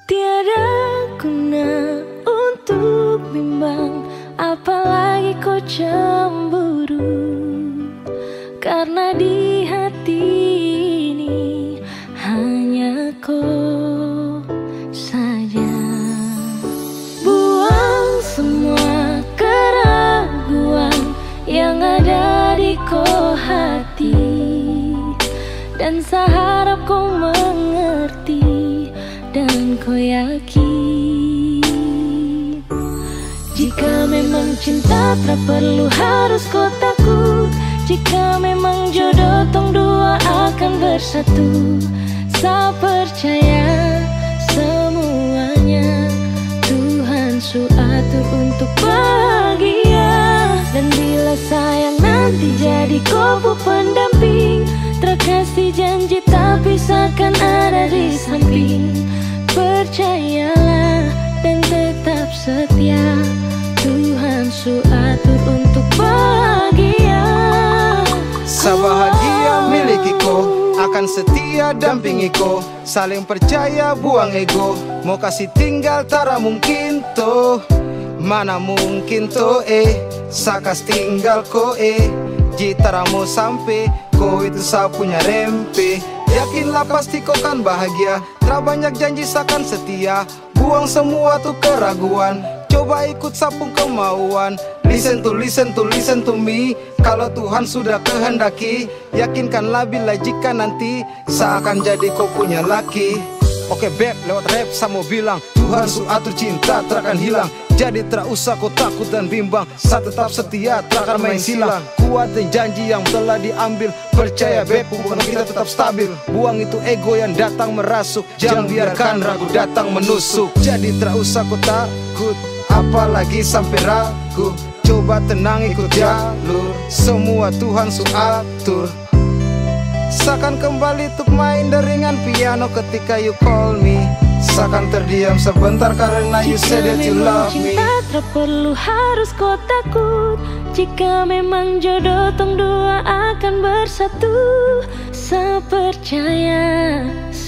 Tiada guna untuk bimbang, apalagi kau cemburu. Karena di hati ini hanya kau saja. Buang semua keraguan yang ada di kau hati, dan saya harap kau mengerti dan kau yakin. Jika memang cinta tak perlu harus kau takut. Jika memang jodoh tong dua akan bersatu. Saya percaya semuanya Tuhan su atur untuk bahagia. Dan bila sayang nanti jadi kau pendamping, terkasih janji tak pisahkan ada di samping. Percayalah dan tetap setia, Tuhan su atur untuk bahagia. Sabahagia miliki ko, akan setia dampingi ko. Saling percaya buang ego, mau kasih tinggal tara mungkin to. Mana mungkin to sakas tinggal ko jitara mau sampai ko itu saya punya rempe. Yakinlah pasti kau kan bahagia, tak banyak janji sakan setia. Buang semua tuh keraguan, coba ikut sapung kemauan. Listen to me. Kalau Tuhan sudah kehendaki, yakinkanlah bila jika nanti seakan jadi kau punya laki. Oke beb, lewat rap saya mau bilang, Tuhan su atur cinta takkan hilang. Jadi tak usah kau takut dan bimbang, saya tetap setia takkan main silang. Kuatin janji yang telah diambil, percaya beb hubungan kita tetap stabil. Buang itu ego yang datang merasuk, jangan biarkan ragu datang menusuk. Jadi tak usah kau takut, apalagi sampai ragu. Coba tenang ikut jalur, semua Tuhan su atur. Seakan kembali untuk main deringan piano ketika you call me. Seakan terdiam sebentar karena you said that you love me. Cinta tak perlu harus kau takut. Jika memang jodoh tong dua akan bersatu. Saya percaya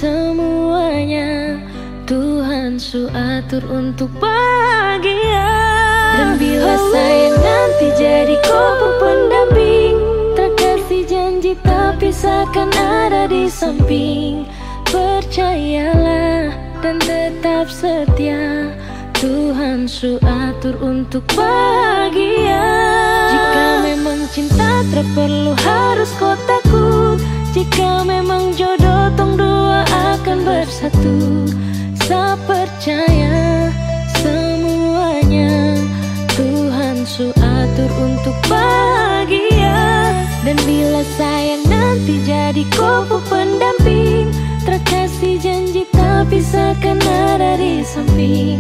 semuanya Tuhan su atur untuk bahagia. Dan bila saya nanti jadi kau pendamping, terkasih janji tak pisahkan ada di samping. Percayalah dan tetap setia, Tuhan su atur untuk bahagia. Jika memang cinta tak perlu harus kau takut. Jika memang jodoh tong dua akan bersatu. Saya percaya semuanya Tuhan su atur untuk bahagia. Dan bila sayang nanti jadi kau pendamping, terkasih janji tak pisahkan ada di samping.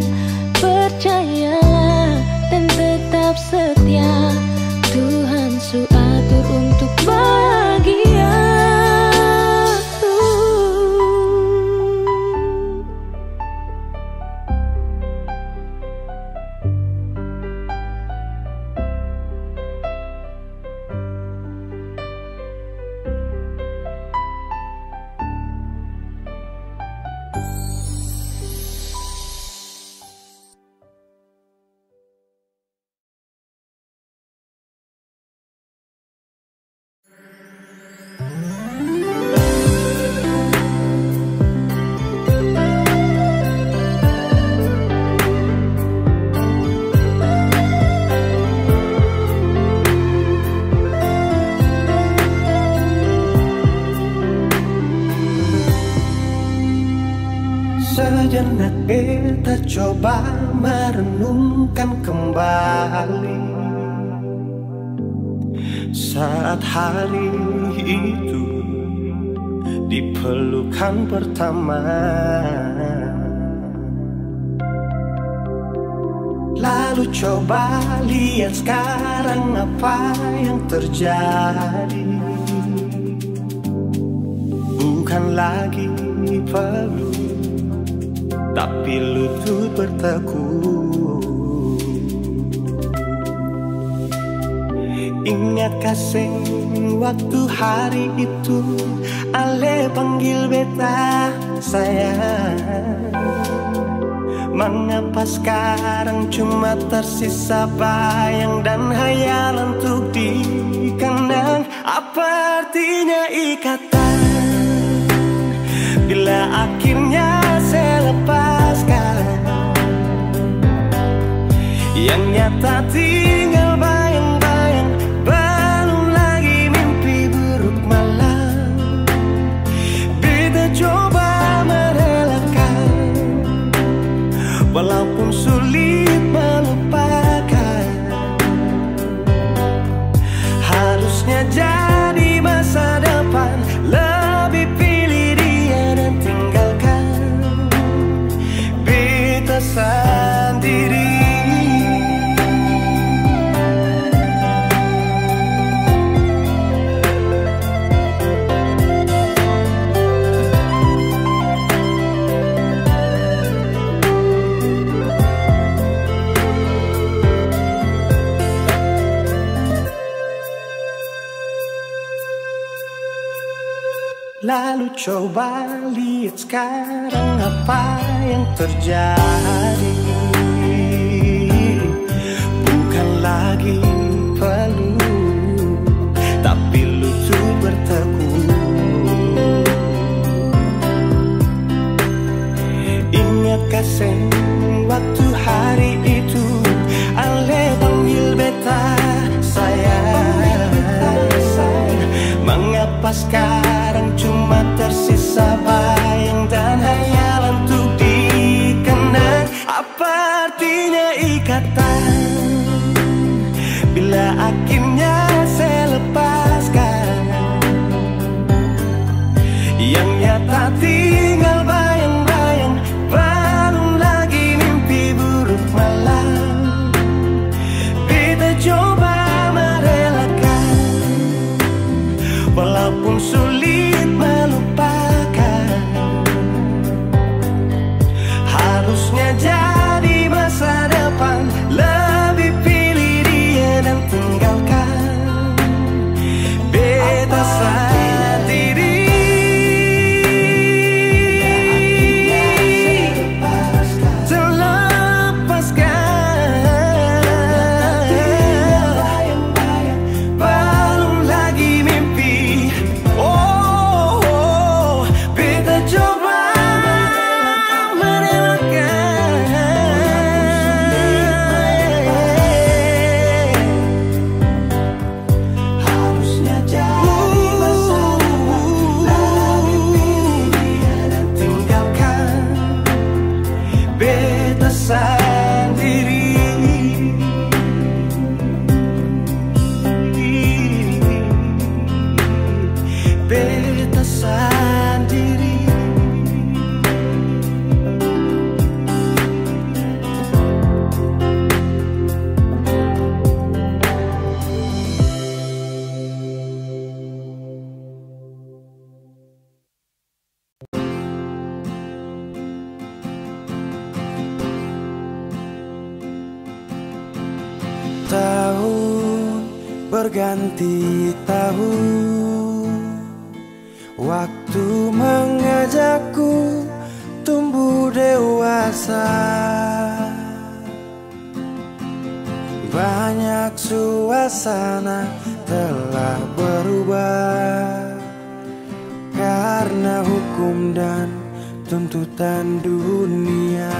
Percayalah dan tetap setia, Tuhan su atur untuk bahagia. Sejenak kita coba merenungkan kembali saat hari itu di pelukan pertama. Lalu coba lihat sekarang apa yang terjadi. Bukan lagi peluk, tapi lutut bertekuk. Ingat kasih waktu hari itu Ale panggil beta sayang. Mengapa sekarang cuma tersisa bayang dan hayalan untuk dikenang? Apa artinya ikatan bila akhirnya saya lepaskan? Yang nyata tinggal bayang-bayang, belum lagi mimpi buruk malam. Beta coba merelakan, walaupun sulit melupakan. Harusnya jadi masa depan, lebih pilih dia dan tinggalkan beta sendiri. Lalu coba lihat sekarang apa yang terjadi. Bukan lagi peluk, tapi lutut bertekuk. Ingat kasih waktu hari itu Ale panggil beta sayang. Mengapa sekarang cuma tersisa bayang dan hayalan untuk dikenang? Apa artinya ikatan bila akhirnya saya lepaskan? Yang nyata tinggal bayang-bayang, belum lagi mimpi buruk malam. Beta coba merelakan, walaupun sulit melupakan. Harusnya jadi masa depan, lebih pilih dia dan tinggalkan beta sendiri. Tahun berganti tahun, waktu mengajakku tumbuh dewasa. Banyak suasana telah berubah karena hukum dan tuntutan dunia.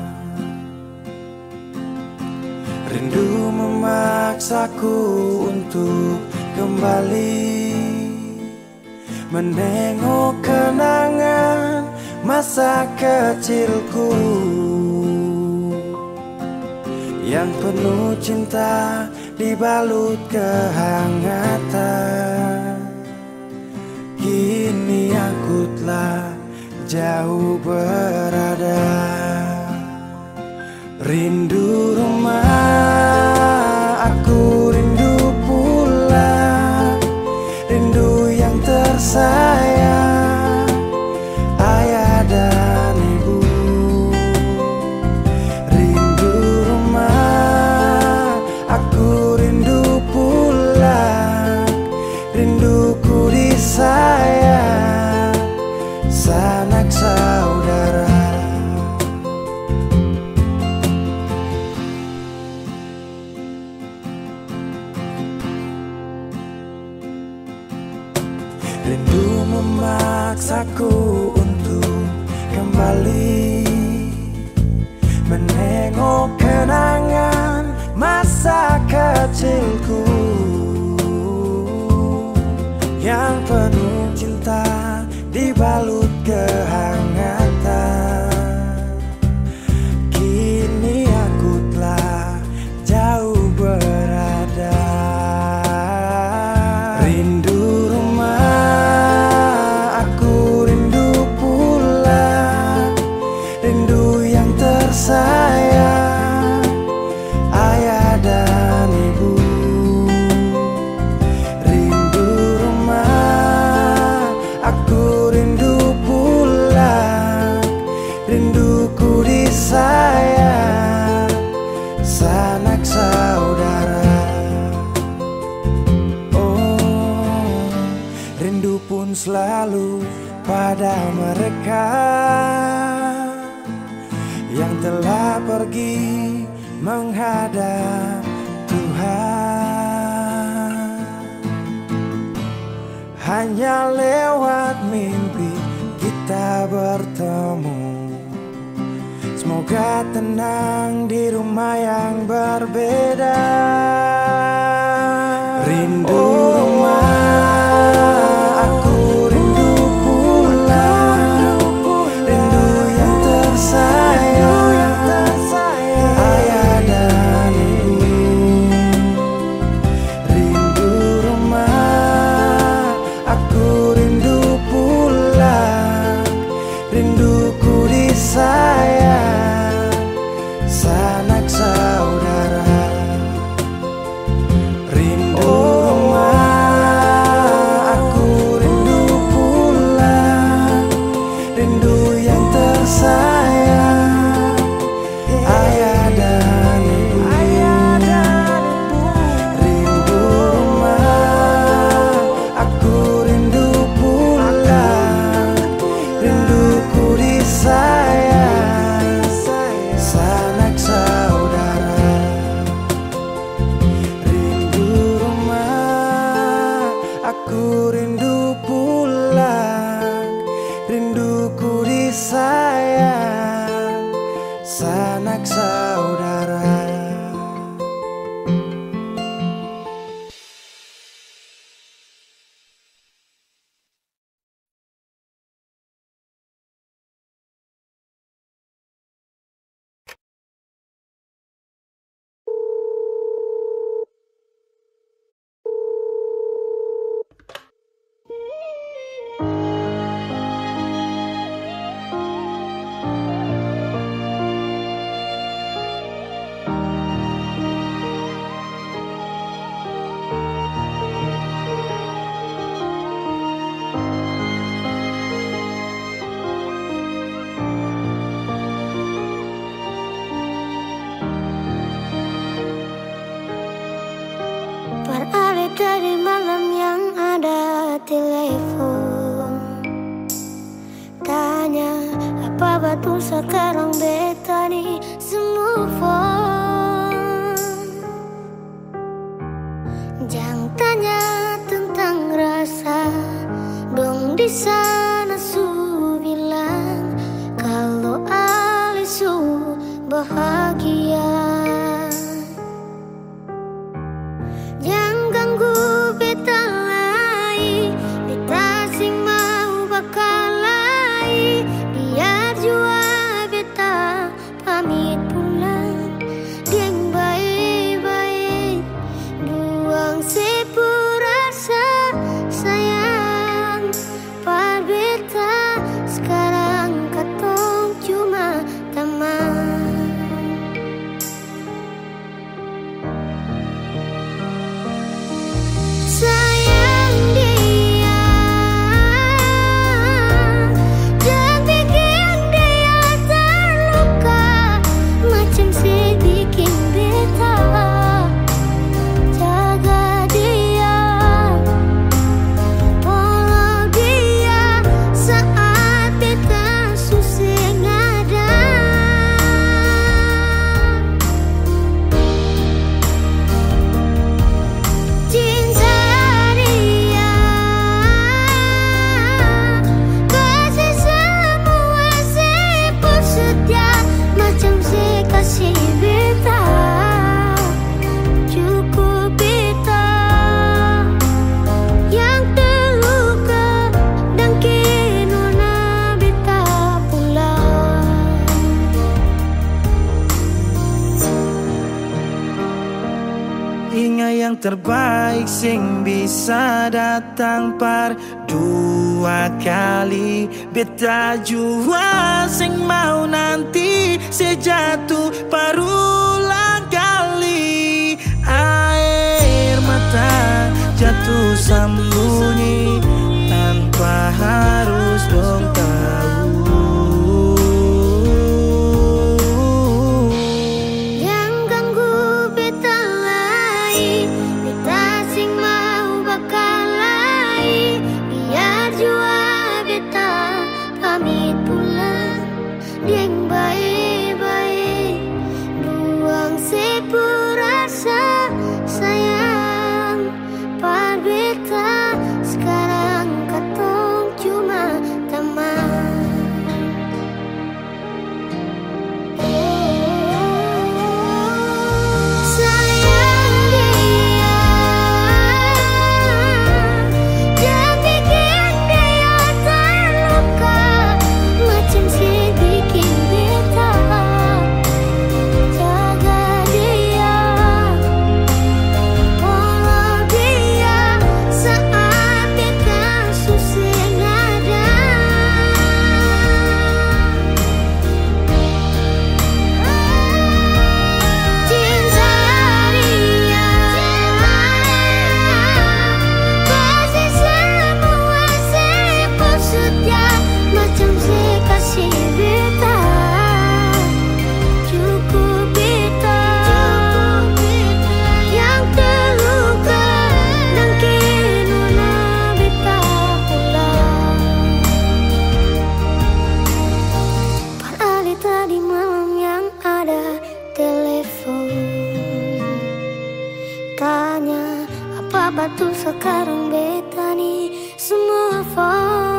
Rindu memaksaku untuk kembali menengok kenangan masa kecilku yang penuh cinta dibalut kehangatan. Kini aku telah jauh berada. Rindu rumah, aku rindu pulang. Rindu yang tersayang, ayah dan ibu. Rindu rumah, aku rindu pulang. memaksaku untuk kembali menengok kenangan masa kecilku yang penuh cinta dibalut kehangatan. Kini aku telah jauh berada. Rindu rumah, aku rindu pulang, rindu yang tersayang, ayah dan ibu. Rindu rumah, aku rindu pulang, rinduku disayang, sanak saudara. Oh, rindu pun selalu pada mereka yang telah pergi menghadap Tuhan. Hanya lewat mimpi kita bertemu. Semoga tenang di rumah yang berbeda. Rindu rumah, aku rindu pulang, rindu yang tersayang, ayah dan ibu. Rindu rumah, aku rindu pulang, rinduku disayang, sanak saudara. Rindu rumah, aku rindu pulang, rindu yang tersayang, ayah dan ibu. Rindu rumah, aku rindu pulang, rinduku disayang, sanak saudara. Rindu rumah, aku rindu pulang, rinduku disayang, sanak saudara. Beralih dari malam yang ada telepon, tanya apa betul sekarang beta nih semua phone. Jangan tanya tentang rasa, dong di sana su bilang kalau Alisu bahagia. Jangan ganggu beta lagi, beta sing mau bakal lagi. Biar jua beta pamit pulang, deng baik-baik, buang sepura rasa sayang, parbe terbaik sing bisa datang par dua kali. Beta jua sing mau nanti sejatuh parulang kali. Air mata jatuh sembunyi tanpa harus dong tahu. Yang ganggu beta lai, beta sing mau bakal lai. Biar jua beta pamit pulang, yang baik-baik buang sepurasa sayang. Par beta sekarang katong cuma teman. Sayang dia, jangan bikin dia terluka macam si bikin beta. Jaga dia, follow dia saat beta susah ada. Cinta dia, pasti semua sepo setia macam si kasih beta. Cukup beta yang terluka dan kini beta pulang. Padahal tadi malam yang ada telepon tanya apa betul sekarang beta nih semua phone.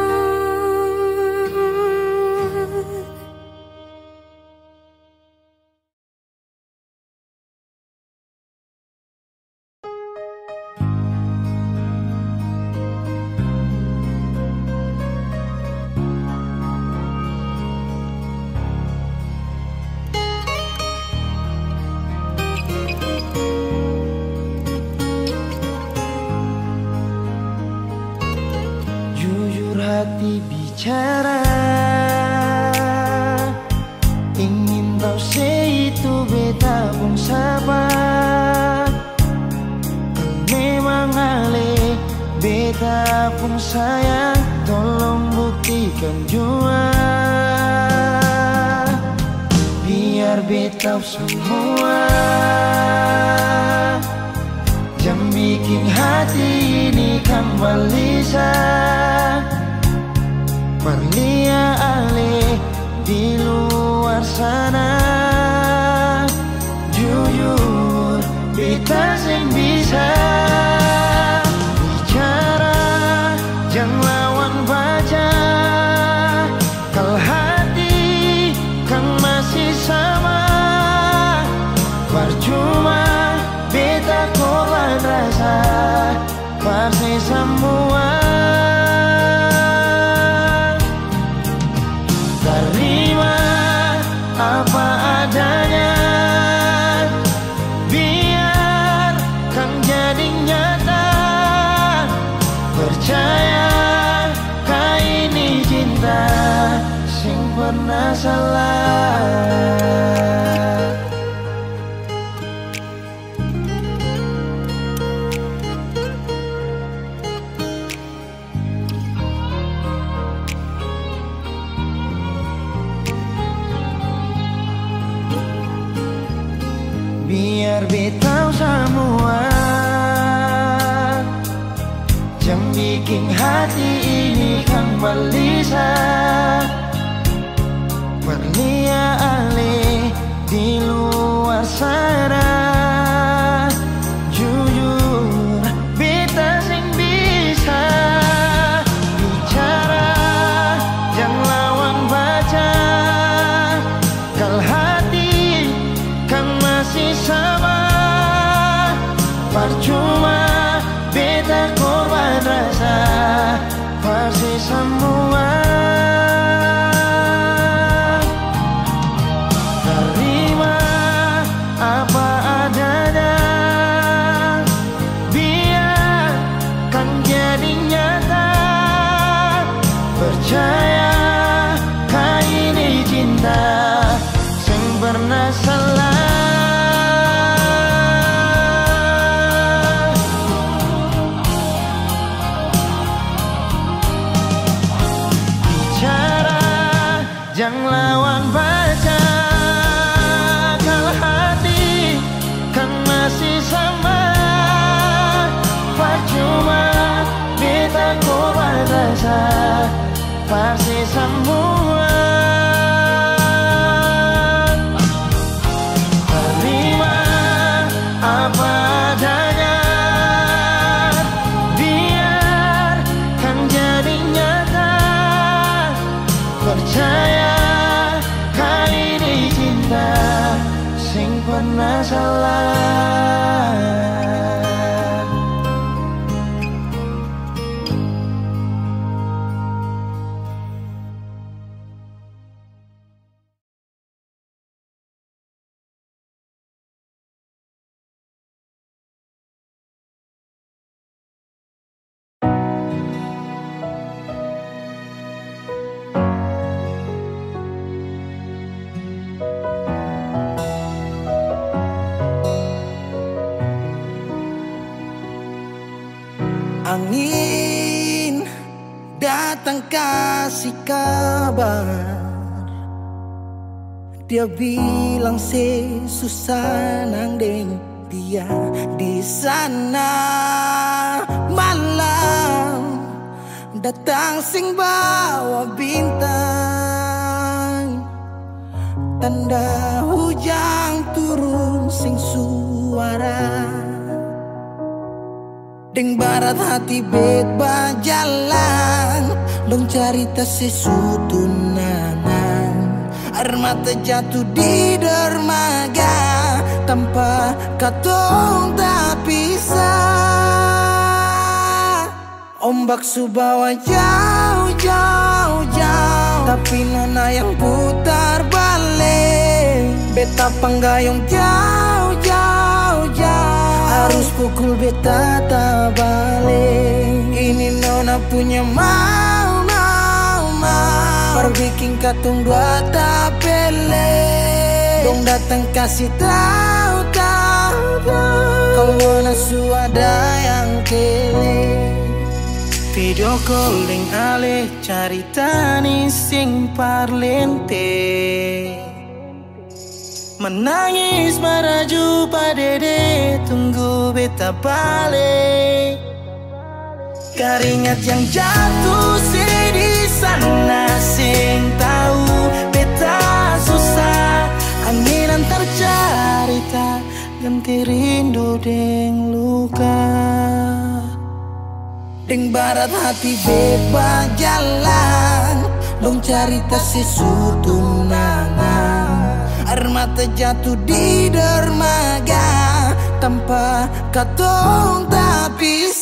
Jujur hati bicara, ingin tahu itu beta pun sabar. Memang ale beta pun sayang, tolong buktikan jua. Biar beta semua jam bikin hati ini kembali Perlia ale di luar sana. Jujur beta sing bisa bicara, jangan lawan baca. Kalau hati kan masih sama, percuma beta korban rasa pasti semua. Terima apa adanya, biar kan jadi nyata. Percaya kau ini cinta sing pernah salah. Biar beta semua jam bikin hati ini kembali Perlia ale di luar sana. Jujur beta sing bisa bicara, jangan lawan baca. Kalau hati kan masih sama, percuma beta korban rasa pasti semua. Terima apa jangan lawan baca. Kalau hati kan masih sama, percuma beta korban rasa pasti semua. Terima apa adanya, biar kan jadi nyata. Percaya kali ini cinta sing pernah salah. Angin datang kasih kabar, dia bilang susah nang deng dia di sana. Malam datang sing bawa bintang, tanda hujan turun sing suara. Deng barat hati bet bajalan, dong cerita sesutunangan. Air mata jatuh di dermaga, tanpa katong tak pisah. Ombak subawa jauh, jauh, jauh, tapi nona yang putar balik. Beta panggayong jauh, jauh, jauh, harus pukul beta tak balik. Ini nona punya mau, mau, mau, perbikin katong dua tak pele. Dong datang kasih tahu, tahu, tahu, kalau nona suada yang kele. Video calling ale carita ni sing parlente, menangis meraju padede tunggu beta balik. Keringat yang jatuh di sana sing tahu beta susah. Angin antar carita ganti rindu deng luka. Deng barat hati bebas jalan, dong cerita sesutunangan. Air mata jatuh di dermaga, tanpa katong tak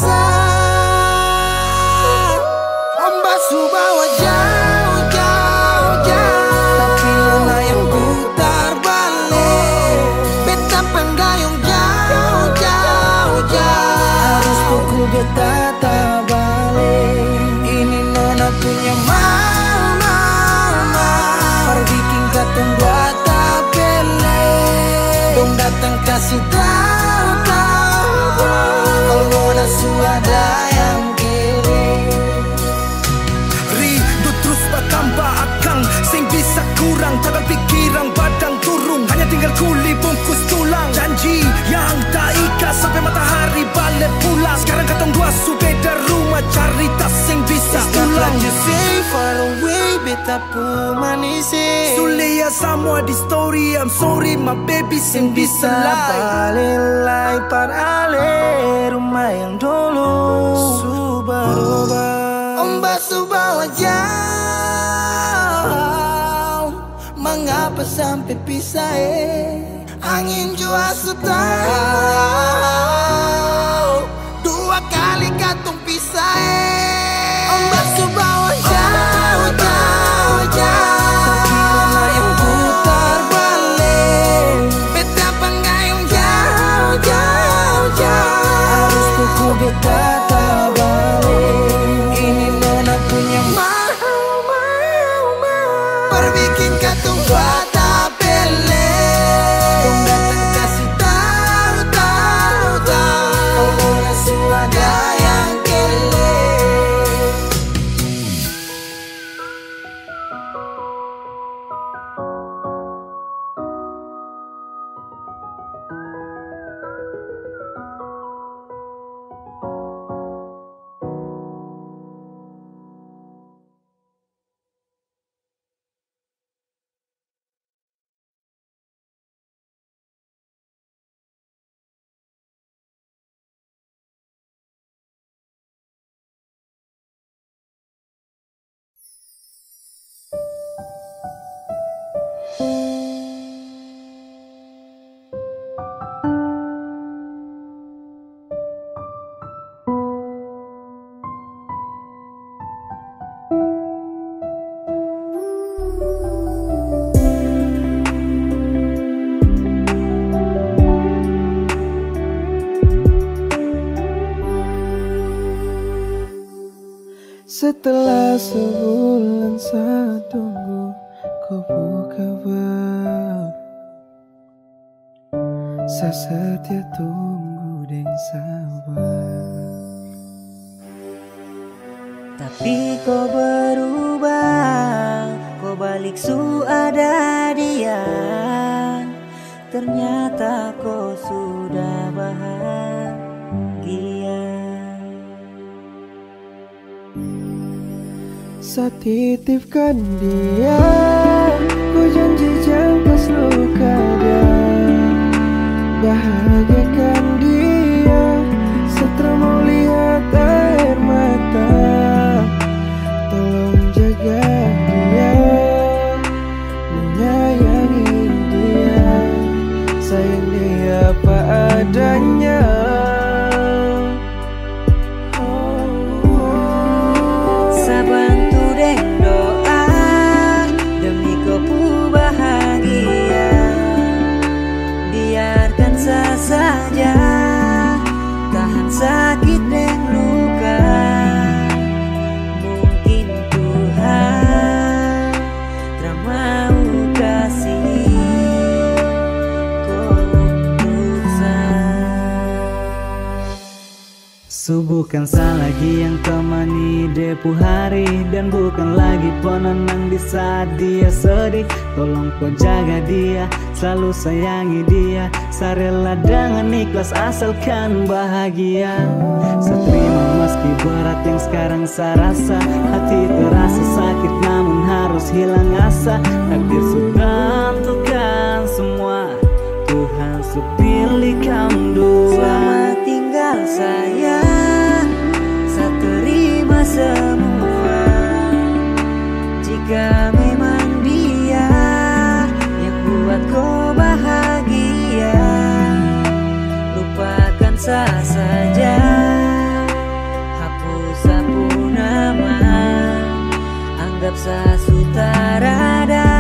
pisah. Ombak subawa jauh, jauh, jauh, tapi nona yang putar balik. Beta penggayung jauh, jauh, jauh, harus pukul beta tak balik. Ini nona punya mau, mau, mau, perbikin katong buat datang kasih tahu, tahu, kalau nona suada yang kiri. Rindu terus bertambah akang, sing bisa kurang, tangan pikiran badang turung, hanya tinggal kuli bungkus tulang. Janji yang tak ikat sampai matahari balik pulang. Sekarang katong dua su beda rumah, cari tas sing bisa ulang. You say far away, beta pun manis. Sulia semua di story, I'm sorry my baby sing bisa balik par ale rumah yang dulu subaroba. Ombak subawa jauh, mengapa sampai pisah? Angin jua tahu, dua kali katong pisah. Ombak subawa jauh, jauh, jauh, tapi nona yang putar balik. Beta penggayung jauh, jauh, jauh, harus pukul beta tak balik. Ini nona punya mau, mau, mau, perbikin katong buat tak pele. Dong datang kasih tahu, tahu, tahu, kalau nona suada yang kele. Setelah sebulan saya tunggu kau kabar. Saya setia tunggu dan sabar. Tapi kau berubah, kau balik su ada dia. Ternyata kau sudah bahagia. Saya titipkan dia, ku janji jangan luka dia. Bahagiakan dia, setelah mau lihat air mata. Tolong jaga dia, menyayangi dia, sayang dia apa adanya. Saya bantu deh doa demi kau bahagia. Biarkan saya saja tahan sakit dan luka. Mungkin Tuhan tak mau kasih keputusan. Bukan saya lagi yang temani depu hari, dan bukan lagi penenang di saat dia sedih. Tolong kau jaga dia, selalu sayangi dia. Saya rela dengan ikhlas asalkan bahagia. Saya terima meski berat yang sekarang saya rasa. Hati terasa sakit namun harus hilang asa. Takdir sudah tentukan semua, Tuhan sepilih kamu dua. Selamat tinggal sayang, saya terima semua. Jika memang dia yang buat kau bahagia, lupakan saya saja, hapus sapu nama, anggap saya sutarada.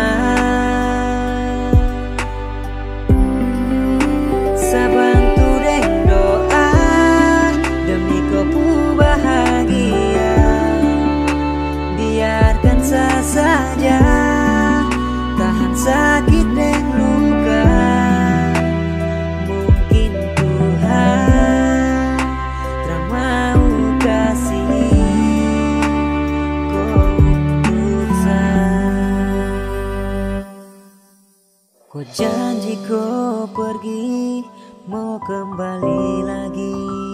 Saya bantu deh doa demi kau bahagia. Biarkan saya saja tahan sakit dan luka. Mungkin Tuhan tak mau kasih keputusan. Kau janji kau pergi, mau kembali lagi.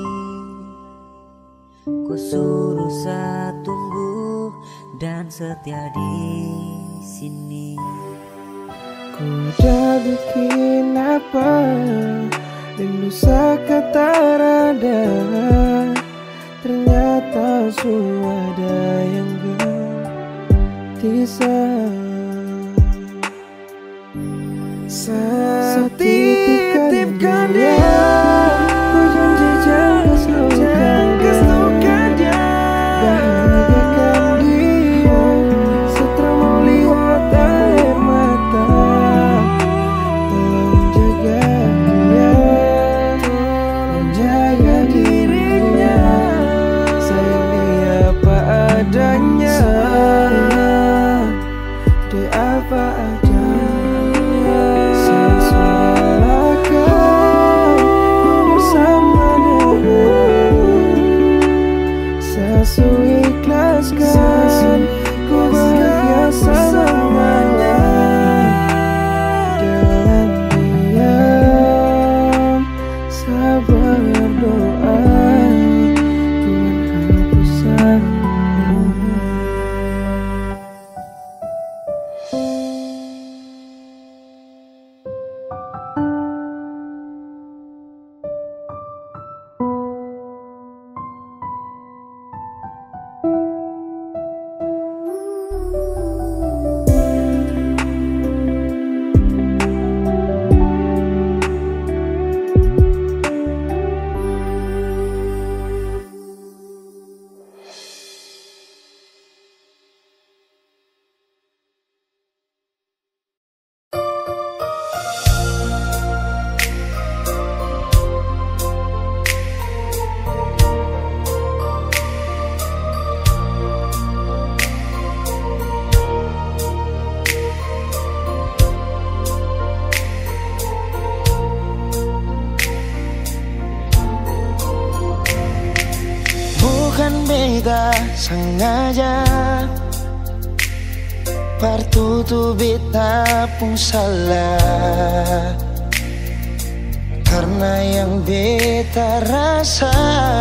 Kau suruh saya tunggu dan setia di sini. Ku udah bikin apa, rindu sekata rada. Ternyata sudah yang ganti saya titipkan dia, ku janji jangan luka dia. Bahagiakan dia, setelah mau lihat air mata. Tolong jaga dia, menjaga dirinya, sayang dia apa adanya. sengaja partutu beta pun salah, karena yang beta rasa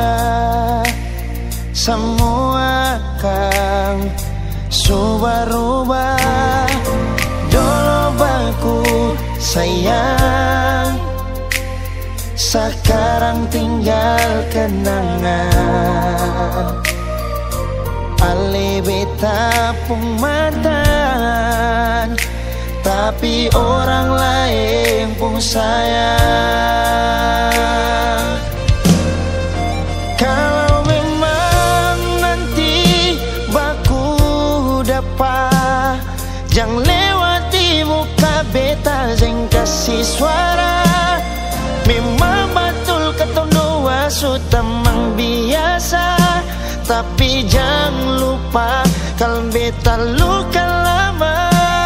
semua akan subah-rubah. Dulu baku sayang, sekarang tinggal kenangan. Ale beta pun mantan, tapi orang lain pun sayang. Kalau memang nanti baku dapat, jangan lewati muka beta, jangan kasih suara. Memang betul ketong dua sudah memang biasa, tapi jangan lupa kalau beta luka lama.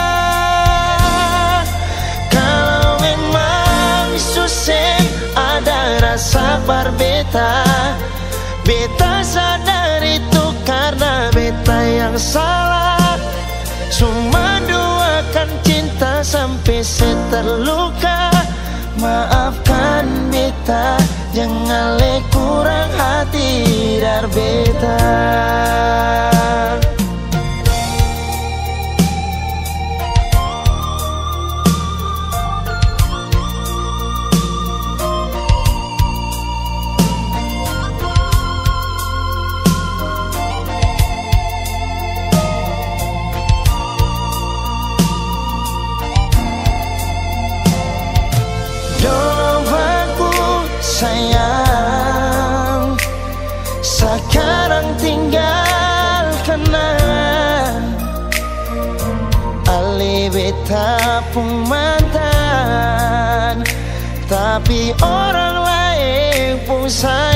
Kalau memang susah ada rasa berbeta, beta sadar itu karena beta yang salah. Cuma duakan cinta sampai terluka. Maafkan beta, jangan le kurang hati dar beta. Sayang, sekarang tinggal kenang. Ale beta pun mantan, tapi orang lain pun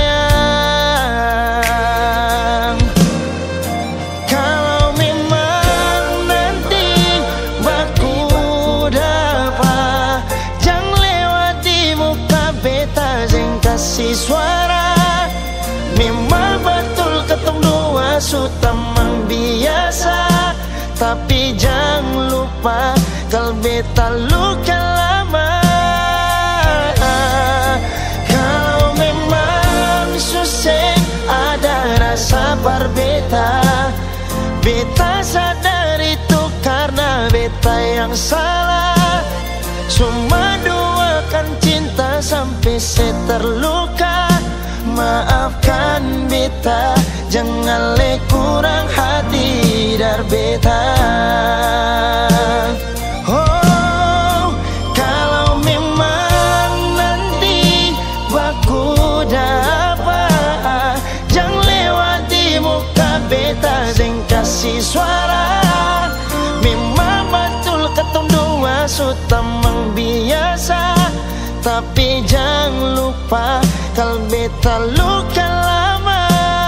sayang. Kalau memang nanti baku dapat, jangan lewati muka beta, jangan kasih suara. Memang betul ketong dua sudah memang biasa, tapi jangan lupa kalau beta luka lama. Kalau memang susah ada rasa berbeta, beta sadar itu karena beta yang salah. Cuma duakan cinta sampai terluka. Maafkan beta, jangan le kurang hati dar beta. Oh, kalau memang nanti baku dapat, jangan lewati muka beta, jangan kasih suara. Memang betul ketong dua sudah memang biasa, tapi jangan lupa kalau beta luka lama.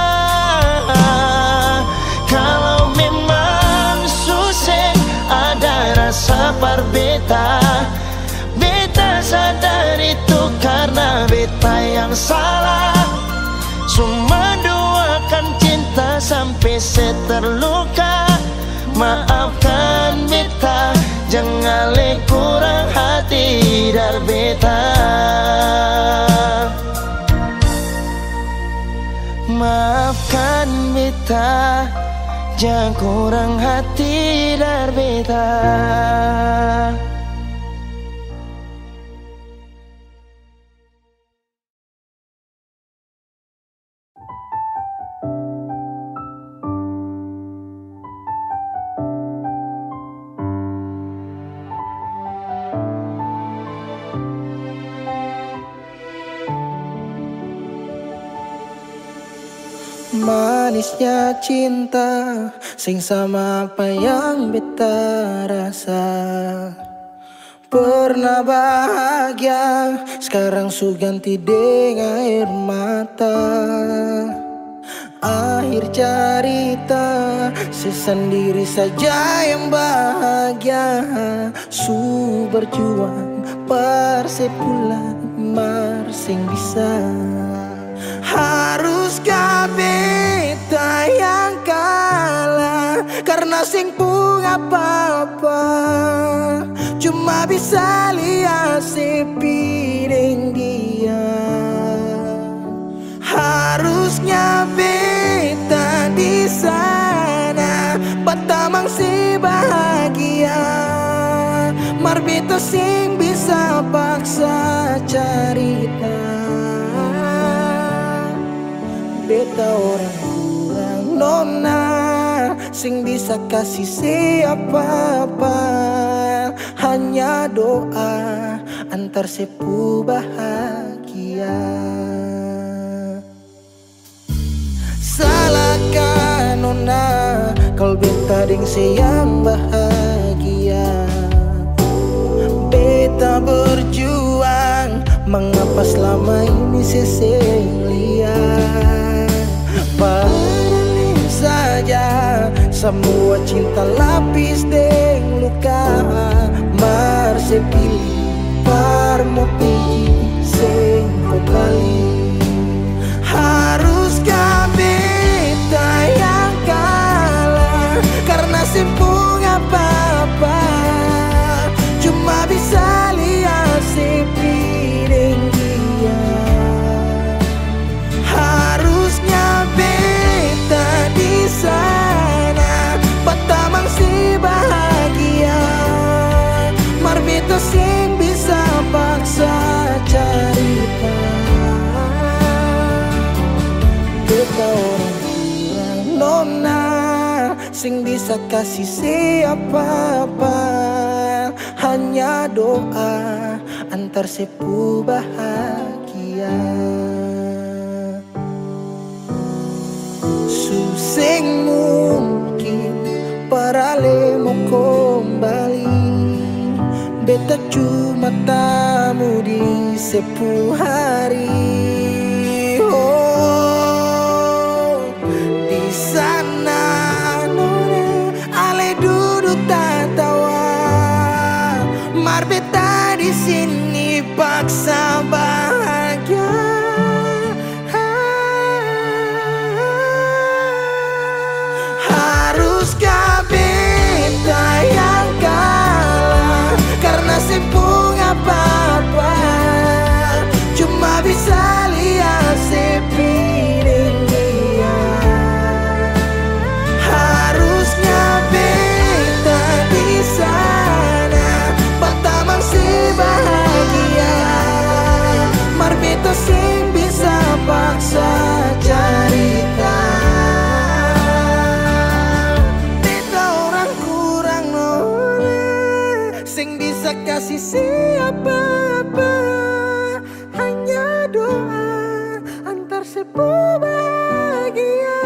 Kalau memang susah ada rasa berbeta, beta sadar itu karena beta yang salah. Cuma duakan cinta sampai terluka. Maafkan beta, jangan le kurang hati dar beta. Maafkan beta, jangan kurang hati dar beta. Manisnya cinta, sing sama apa yang beta rasa. Pernah bahagia, sekarang su ganti dengan air mata. Akhir cerita, sesendiri saja yang bahagia. Su berjuang, persepulan, marsing bisa. Haruskah beta yang karena sing pun apa-apa cuma bisa lihat si piring dia. Harusnya beta di sana Batamang si bahagia, mar beta sing bisa paksa cerita. Beta orang kurang nona sing bisa kasih siapa-apa, hanya doa antar sepu bahagia. Salahkan nona kalau beta ding sayang bahagia. Beta berjuang, mengapa selama ini Cecilia? Padahal saja semua cinta lapis deng luka, mar sepilih par mo pilih sing kembali. Haruskah beta yang kalah karena simpung apa-apa cuma bisa lihat si piring dia. Harusnya beta di sana Batamang si bahagia, mar beta sing bisa paksa cerita. Beta orang kurang nona sing bisa kasih siapa-apa, hanya doa antar sepu bahagia. Suseng mungkin parale mau kembali, beta cuma tamu di sepu hari. Oh, di sana nona ale duduk tertawa, mar beta di sini paksa bahagia. Haruskah beta yang kalah karena simpung apa-apa cuma bisa lihat si piring dia. Harusnya beta di sana Batamang si bahagia, mar beta sing bisa paksa cerita. Beta orang kurang nona sing bisa kasih siapa-apa, hanya doa antar sepu bahagia.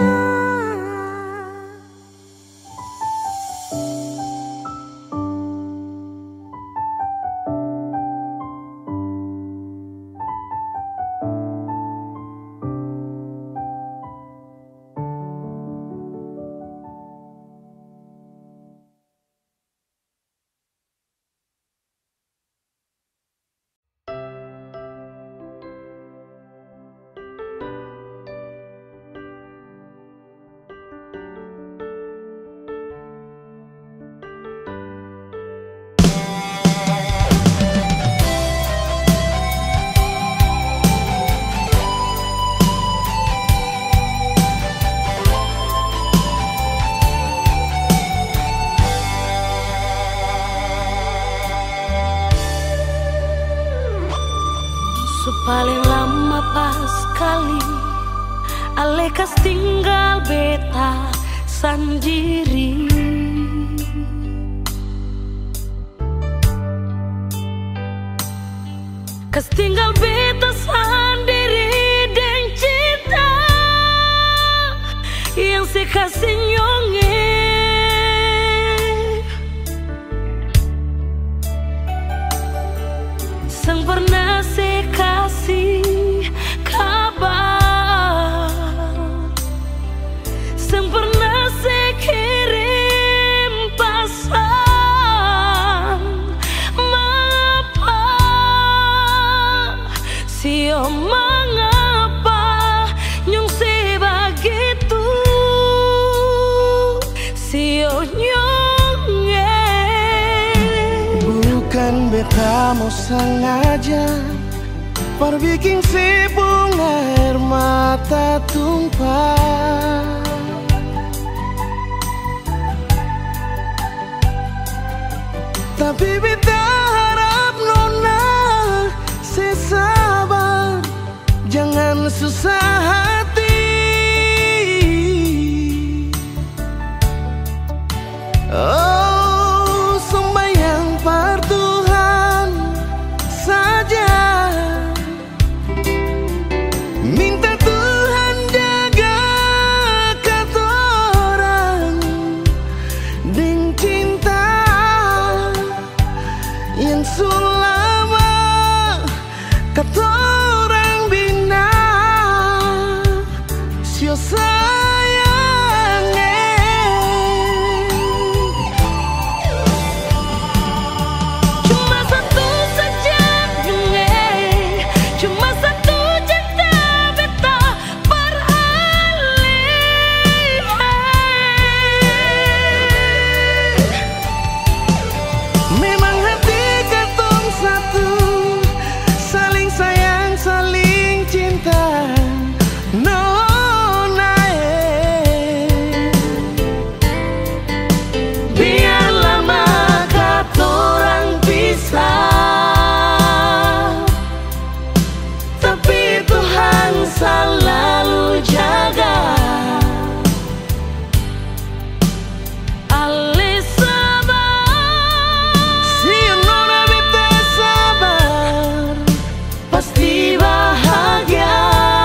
Paling lama pas kali alekas tinggal beta sendiri. Kas tinggal beta sendiri dan cinta yang sekasih nyonge. Sang pernah sekasih kabar, sang pernah sekirim pesan. Mengapa sio mengapa nyong sebegitu beta mau sengaja perbikin si bunga air mata tumpah. Tapi beta harap nona sesabar, jangan susah hati. Oh, sembahyang par Tuhan saja, minta Tuhan jaga katorang deng cinta yang sulama katorang bina sio selalu jaga. Ale sabar, si nona beta sabar, pasti bahagia.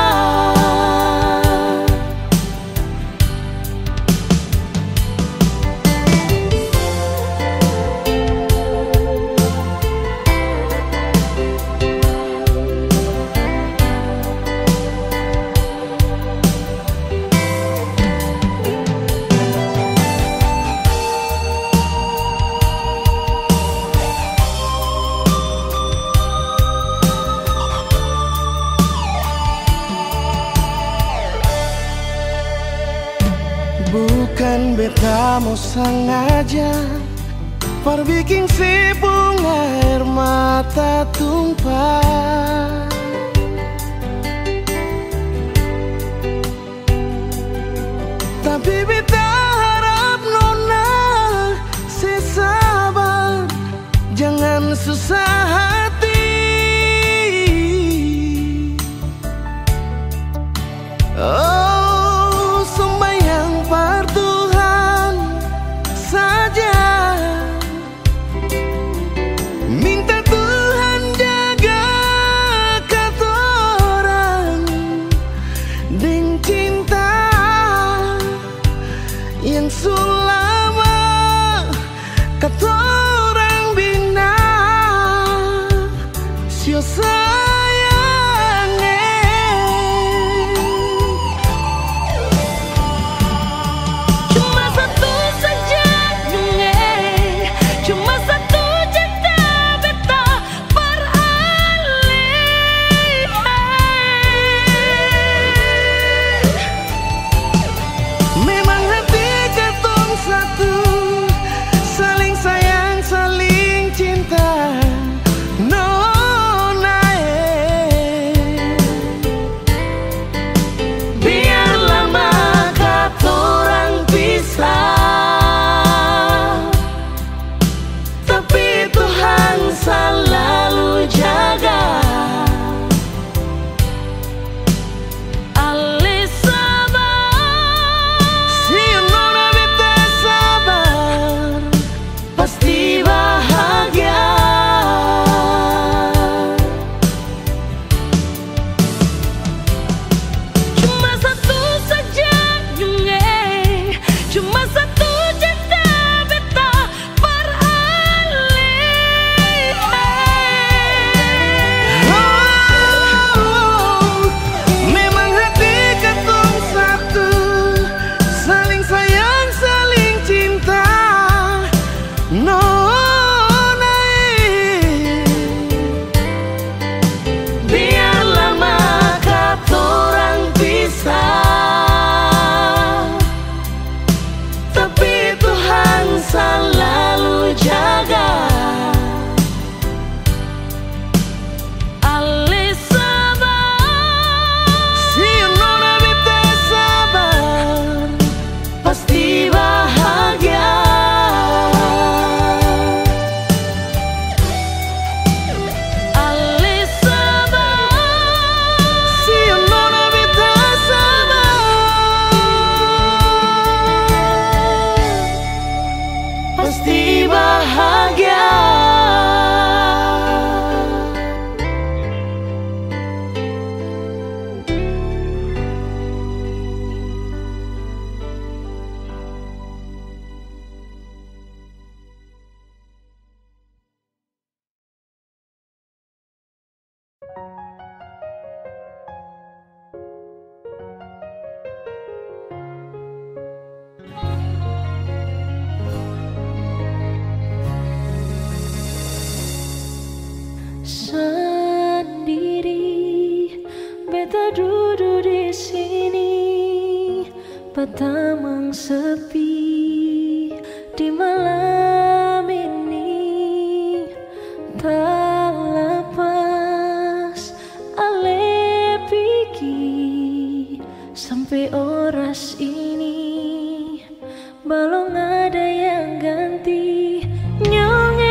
Bukan beta mau sengaja perbikin si bunga air mata tumpah. Tapi beta harap nona sesabar, jangan susah hati. Oh, sembahyang par Tuhan saja, minta Tuhan jaga katorang deng cinta yang sulama katorang bina pasti bahagia. Sendiri, beta duduk di sini, Batamang sepi di malam ini. Tak lepas ale pigi sampai oras ini, belum ada yang ganti nyonge.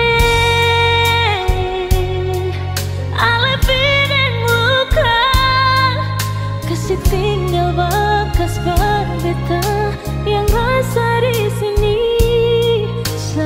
Tinggal bekas ban beta yang rasa di sini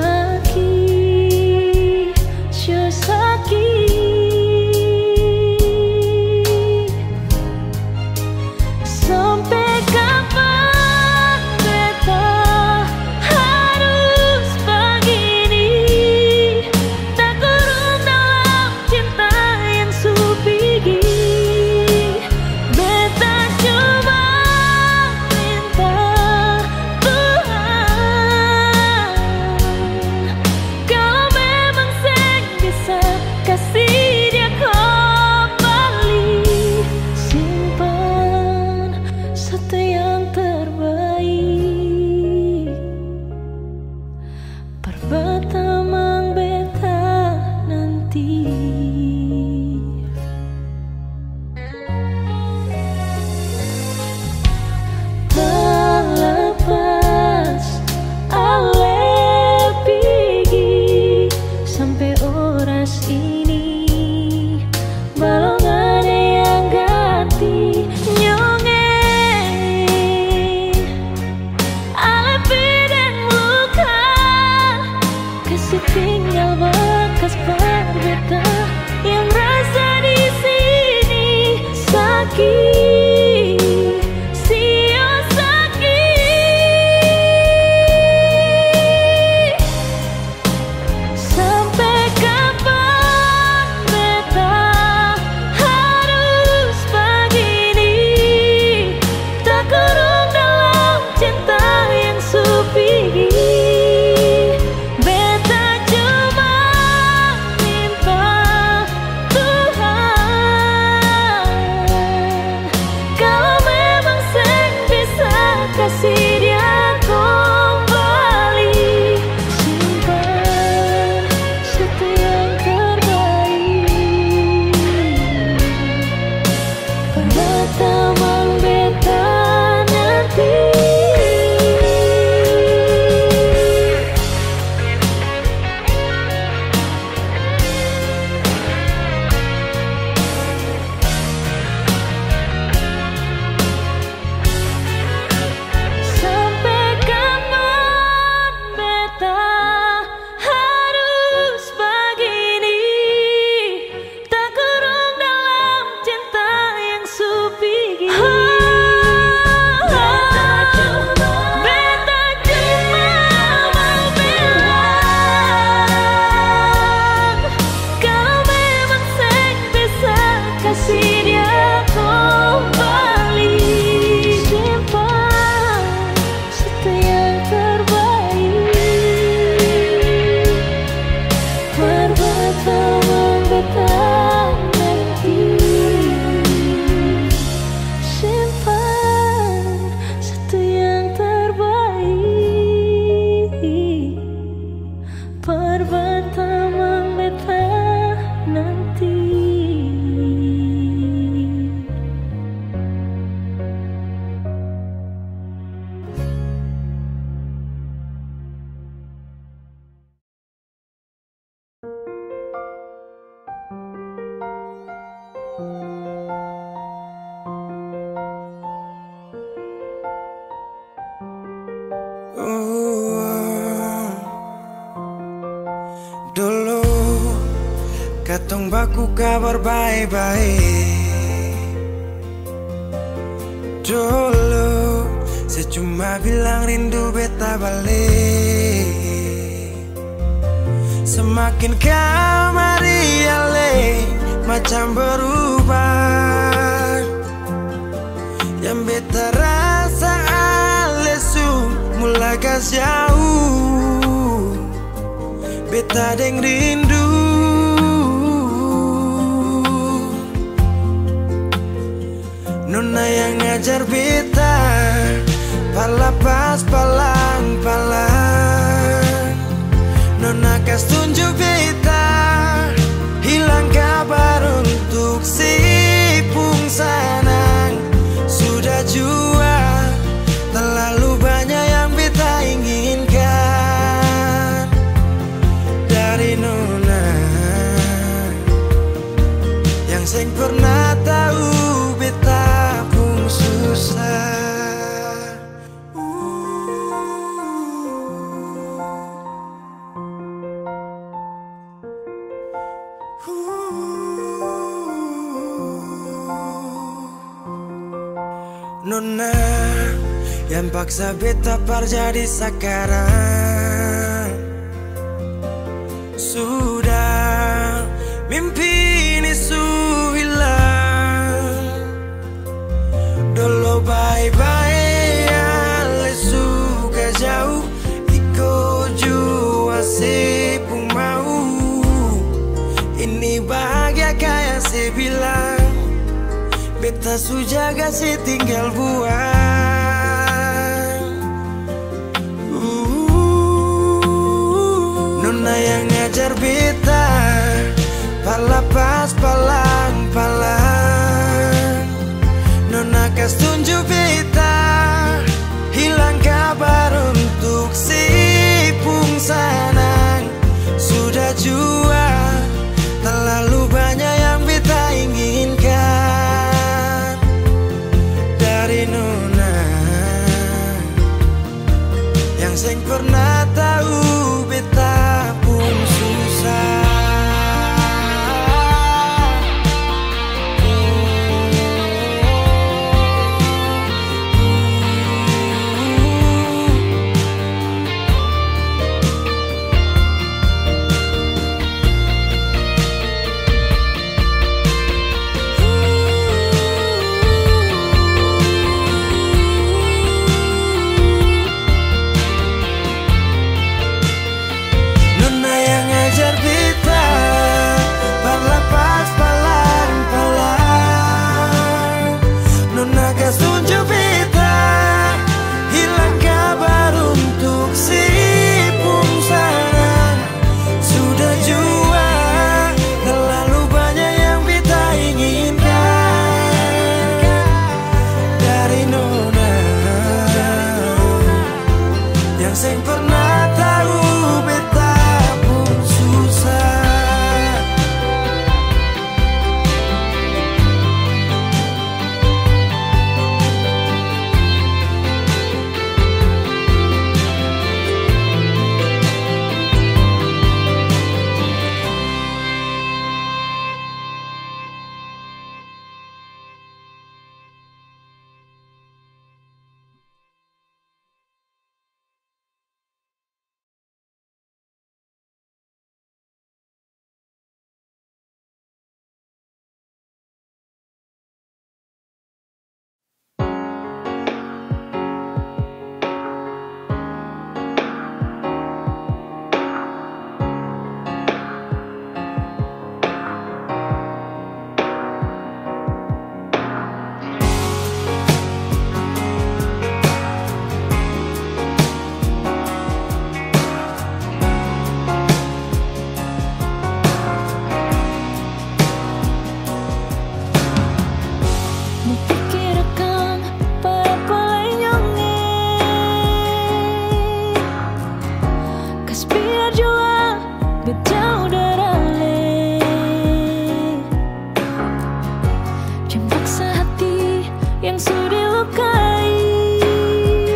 Dulu katong baku kabar baik-baik. Dulu saya cuma bilang rindu beta balik. Semakin kamari ale macam berubah. Yang beta rasa alesu mulai gas jauh. Beta deng rindu. Nona yang ngajar beta palapas palang-palang. Nona kas tunjuk beta hilang kabar untuk si pungsanang. Sudah jua terlalu banyak yang beta inginkan dari Nona yang seng pernah tahu beta pun susah. Nona yang paksa beta par jadi sekarang. Sudah mimpi ini su hilang. Dulu bye-bye ale suka jauh. Iko jua si pun mau. Ini bahagia kayak si bilang. Beta su jaga si tinggal buang. Nona yang ngajar beta palapas palang-palang. Nona kas tunjuk beta hilang kabar untuk si pungsanang. Sudah jua terlalu banyak yang beta inginkan dari Nona yang seng pernah tahu beta pun susah. Seng pernah tahu beta pun susah.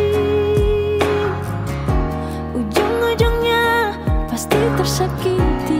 tersakiti.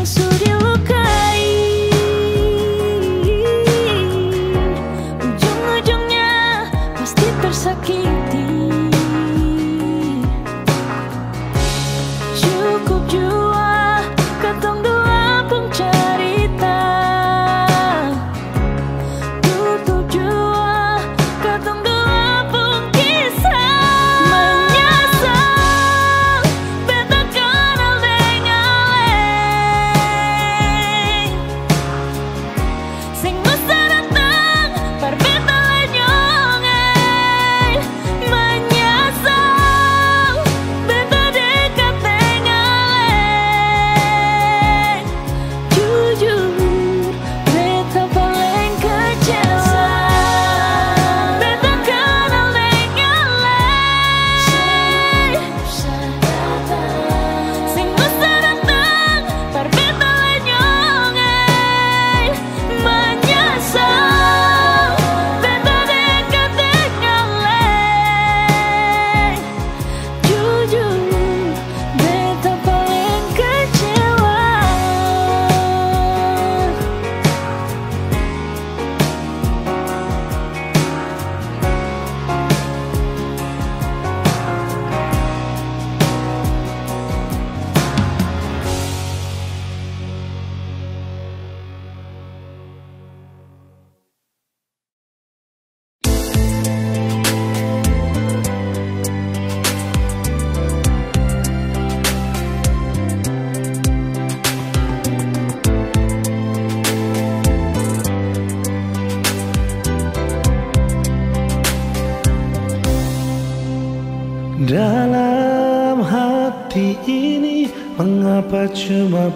Dalam hati ini mengapa cuma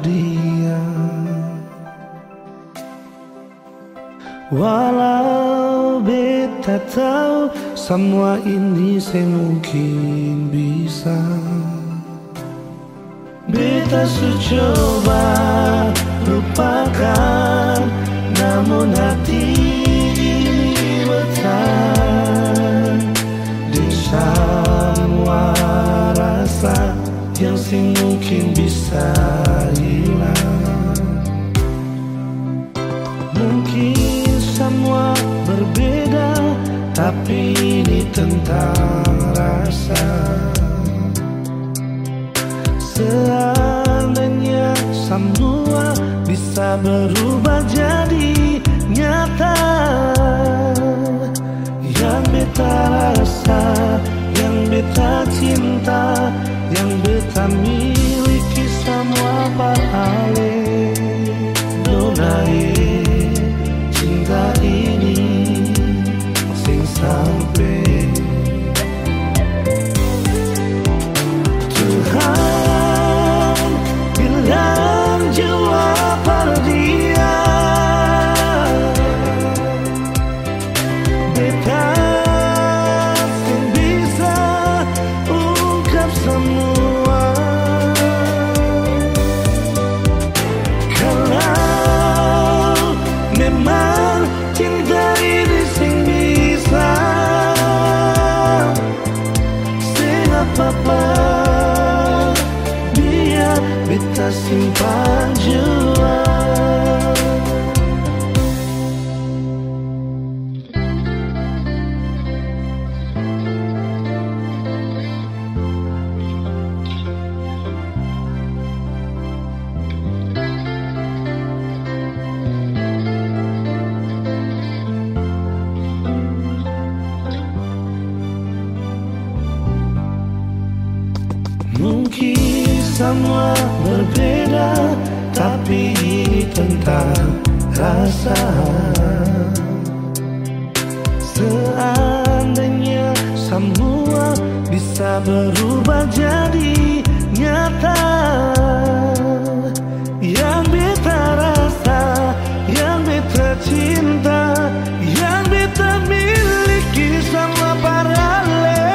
pardian? Walau beta tahu semua ini semungkin bisa. Beta coba lupakan, namun hati ini bertahan di semua rasa yang mungkin bisa hilang. Mungkin semua berbeda, tapi ini tentang rasa. Seandainya semua bisa berubah jadi nyata, yang beta rasa, yang beta cinta, yang beta miliki semua parale. Donai cinta ini sing sampai Tuhan bilang jua pada dia. Beta sing bisa ungkap semua. Kalau memang cinta ini sing bisa, sing apa-apa biar beta simpan jua. Mungkin semua berbeda, tapi ini tentang rasa. Seandainya semua bisa berubah jadi nyata, yang beta rasa, yang beta cinta, yang beta miliki sama parale.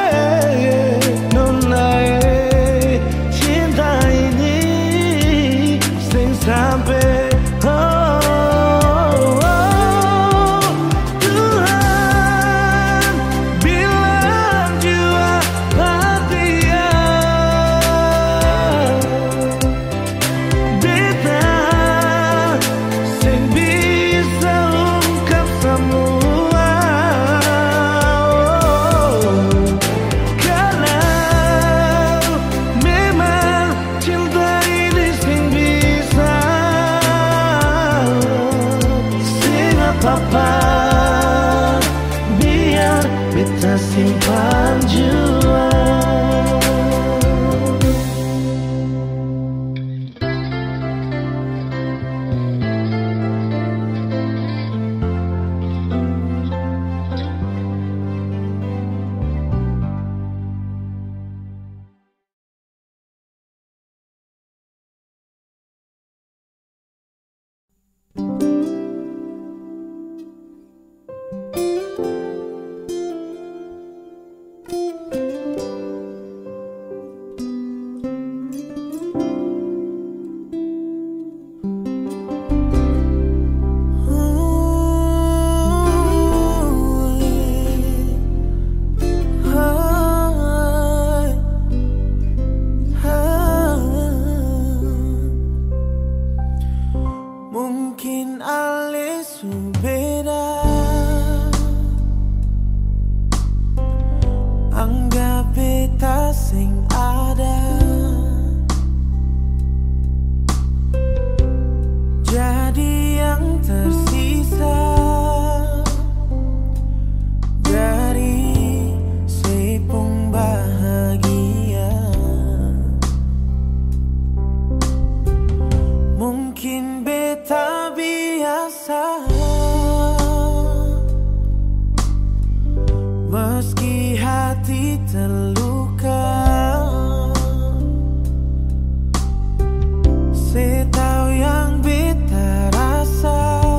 Sampai Tuhan bilang jua hati beta biasa, meski hati terluka. Saya tahu yang beta rasa,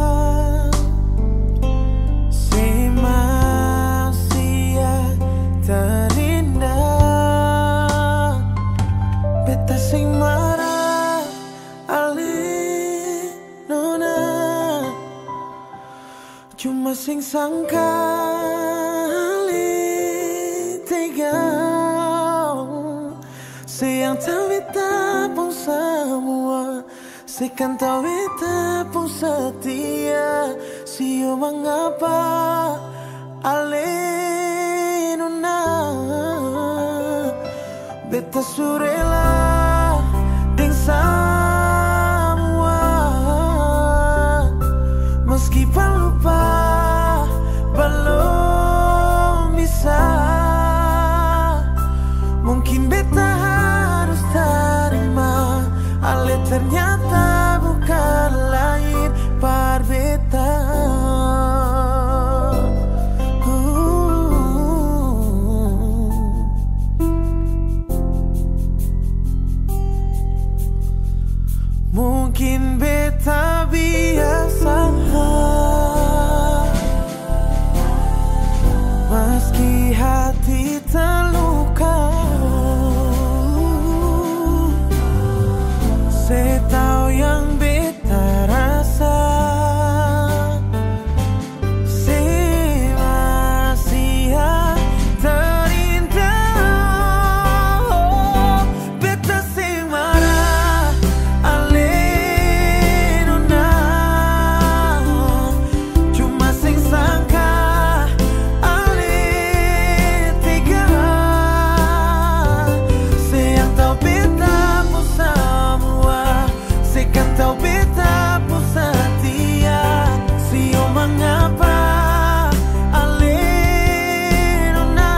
saya masih terindah. Beta sing marah ali nona, cuma sing sangka ali tega. Sayang tahu beta pun semua, saya kan tahu beta pun setia. Sio mengapa ali nona, beta surela deng semua, meski lupa belum bisa. Mungkin beta harus terima, ale ternyata bukan lain par beta. Mungkin beta biasa, meski hati terluka. Saya tahu yang beta rasa, saya masih terindah. Oh, beta sing marah ale nona, cuma sing sangka ale tega. Saya tahu beta pun semua, saya kan tahu beta pun setia. Sio mengapa ale nona,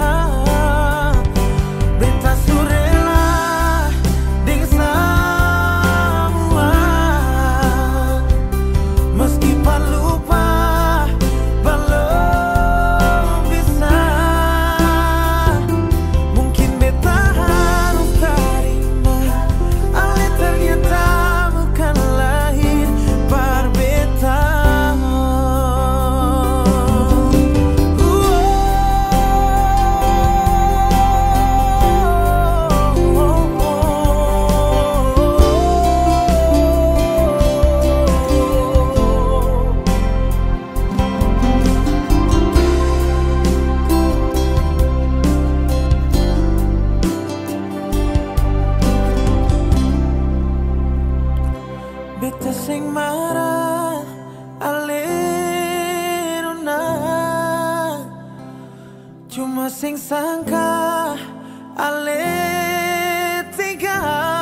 beta surela deng semua, meski lupa belum bisa. Mungkin beta harus terima, ale ternyata bukan lahir par beta. Beta sing marah ale nona, cuma sing sangka ale tega.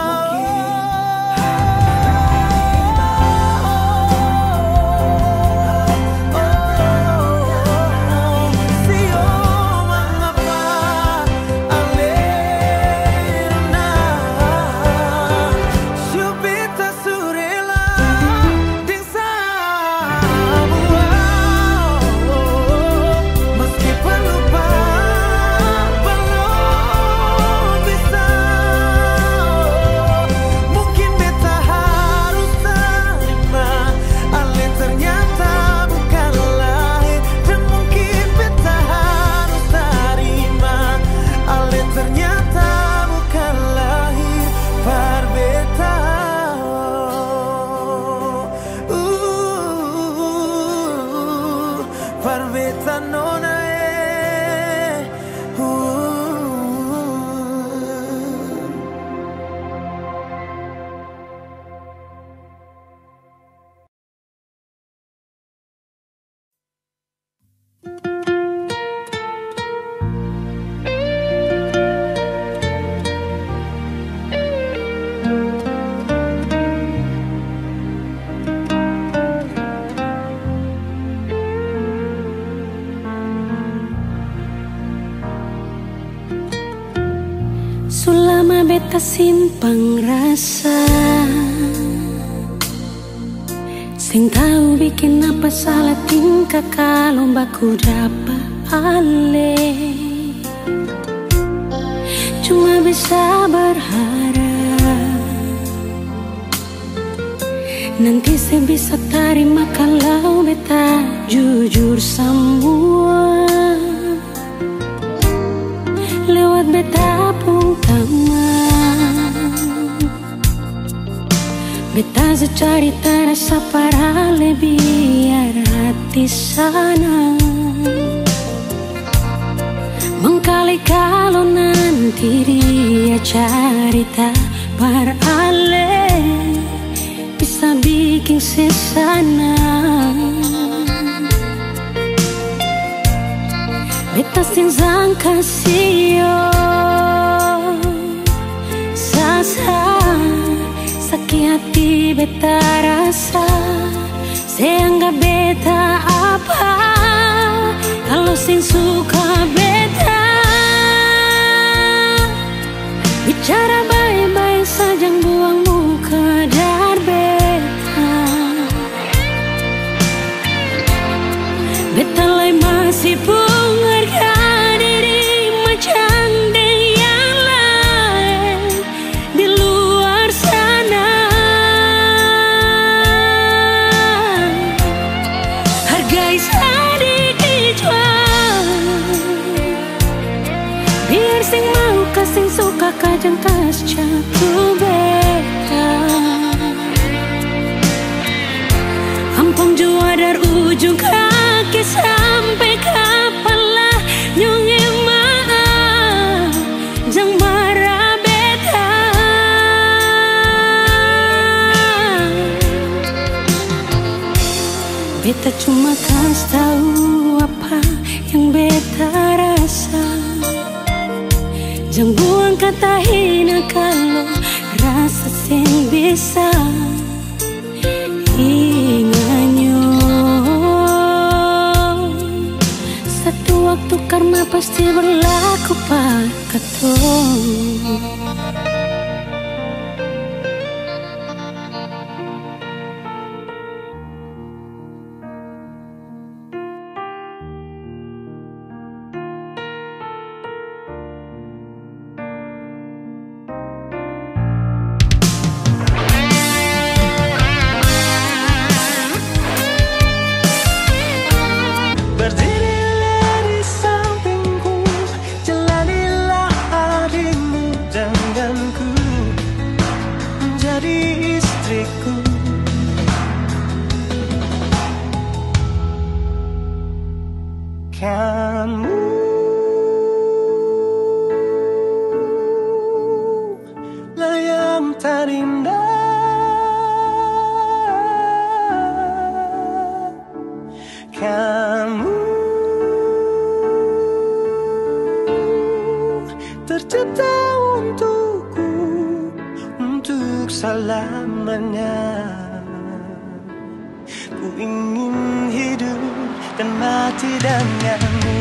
Sio mengapa ale nona, sio beta surela deng semua, meski lupa belum bisa. Mungkin beta harus terima, ale ternyata bukan lahir. Dan mungkin beta harus terima, ale ternyata bukan lahir par beta. Par beta nona Sulama beta simpang rasa, Sing tahu bikin apa salah tingkah kalau baku dapat ale. Cuma bisa berharap nanti saya bisa terima kalau beta jujur semua lewat beta pun taman. Beta secari terasa parah biar hati sana mengkali kalau nanti dia cerita beralih bisa bikin sesana. Beta sing sangka sio sasa sakit hati beta rasa seanggap beta apa kalau sing suka beta bicara baik-baik saja buang muka dar beta. Beta lai masih pun harga diri macam yang lain di luar sana. Hargai dijual biar sing mau kasing suka kajang kas jatuh beta. Ampang jua dari ujung kaki sampai kepala nyungi maaf jang marah beta. Beta cuma kasih tahu apa yang beta rasa. Jangan buang kata hina kalau rasa sing bisa inganyo. Satu waktu karena pasti berlaku pak katong. Berdirilah di sampingku, jalanilah adikmu denganku, menjadi istriku. Kamu lah yang terindah. Kamu tercipta untukku, untuk selamanya. Ku ingin hidup dan mati denganmu.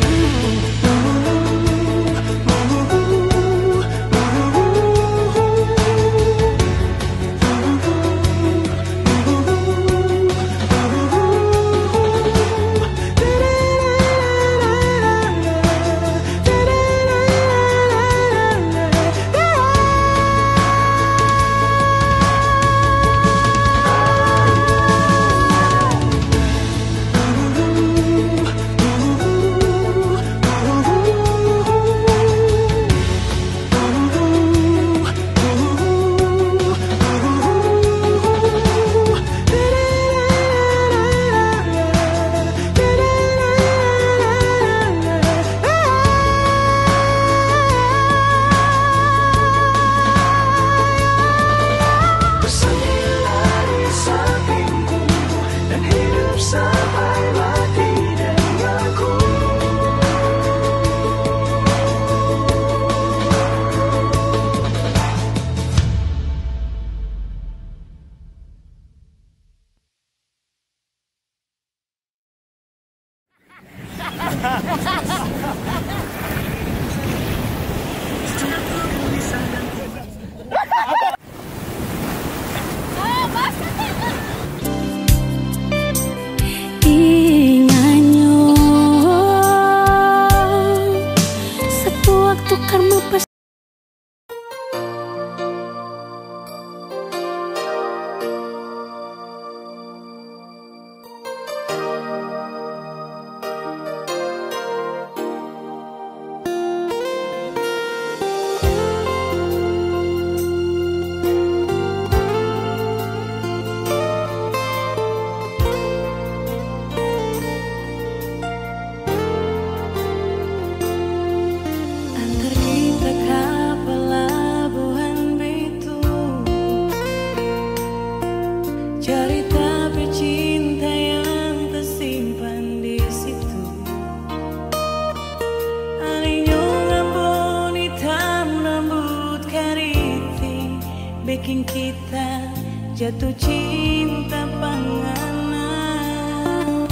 bikin kita jatuh cinta panganan.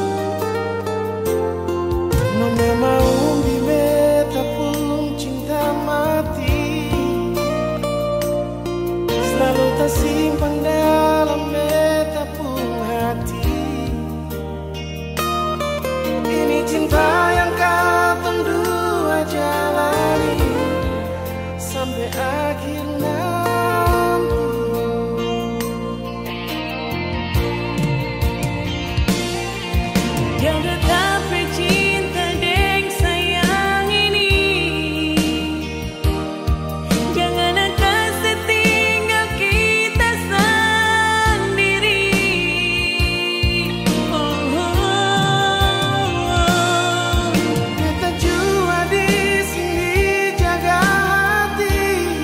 Nona mau di beta pun cinta mati, selalu tersimpan dalam beta pun hati. Ini cinta yang kau dua jalani sampai akhir nanti. Yang tetap cinta deng sayang ini, jangan kasih tinggal kita sendiri. Kita jua di sini jaga hati,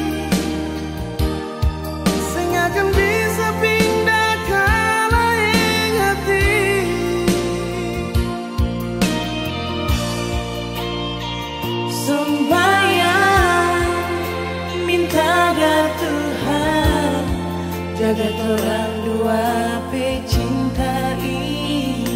sehingga akan bisa pindah ke lain hati. Sembahyang minta dar Tuhan, jaga torang dua pecinta ini.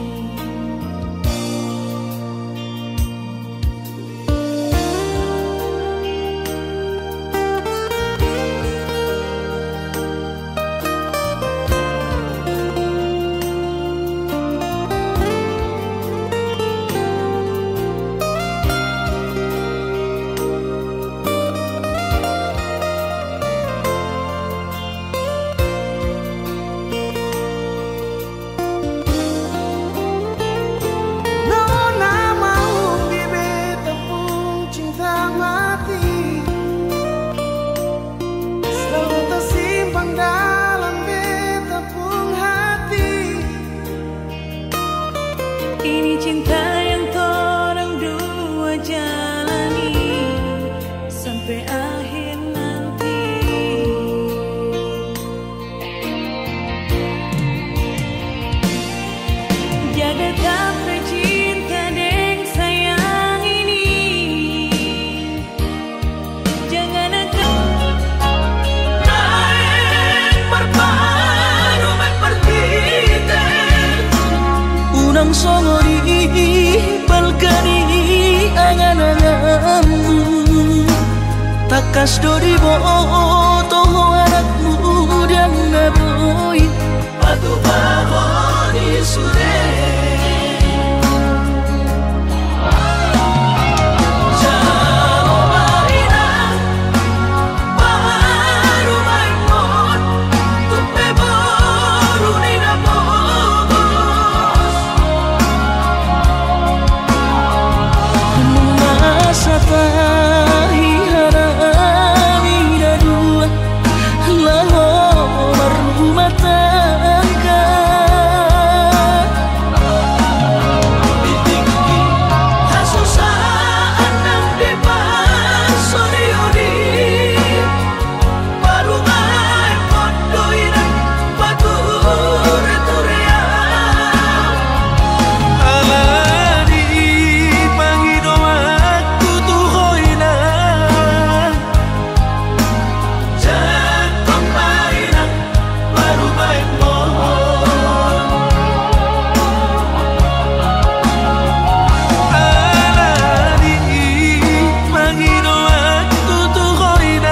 Nona mau di beta pun cinta mati, selalu tersimpan dalam beta pun hati. Ini cinta yang torang dua jalani sampai akhir nanti. Jaga tapi cinta deng sayang ini, jangan Unang songori balkani angan-anganmu, takas dori boto anakmu dan naboy batu bahoni sude. Tahi harami dua lahor rumah tangga. Ditinggi hasusaan nang di pasoriodi, barungai pondoiran batur turea. Alani pangido aku tu hoina, jakong mainang baru baik mohon. Alani pangido aku tu hoina,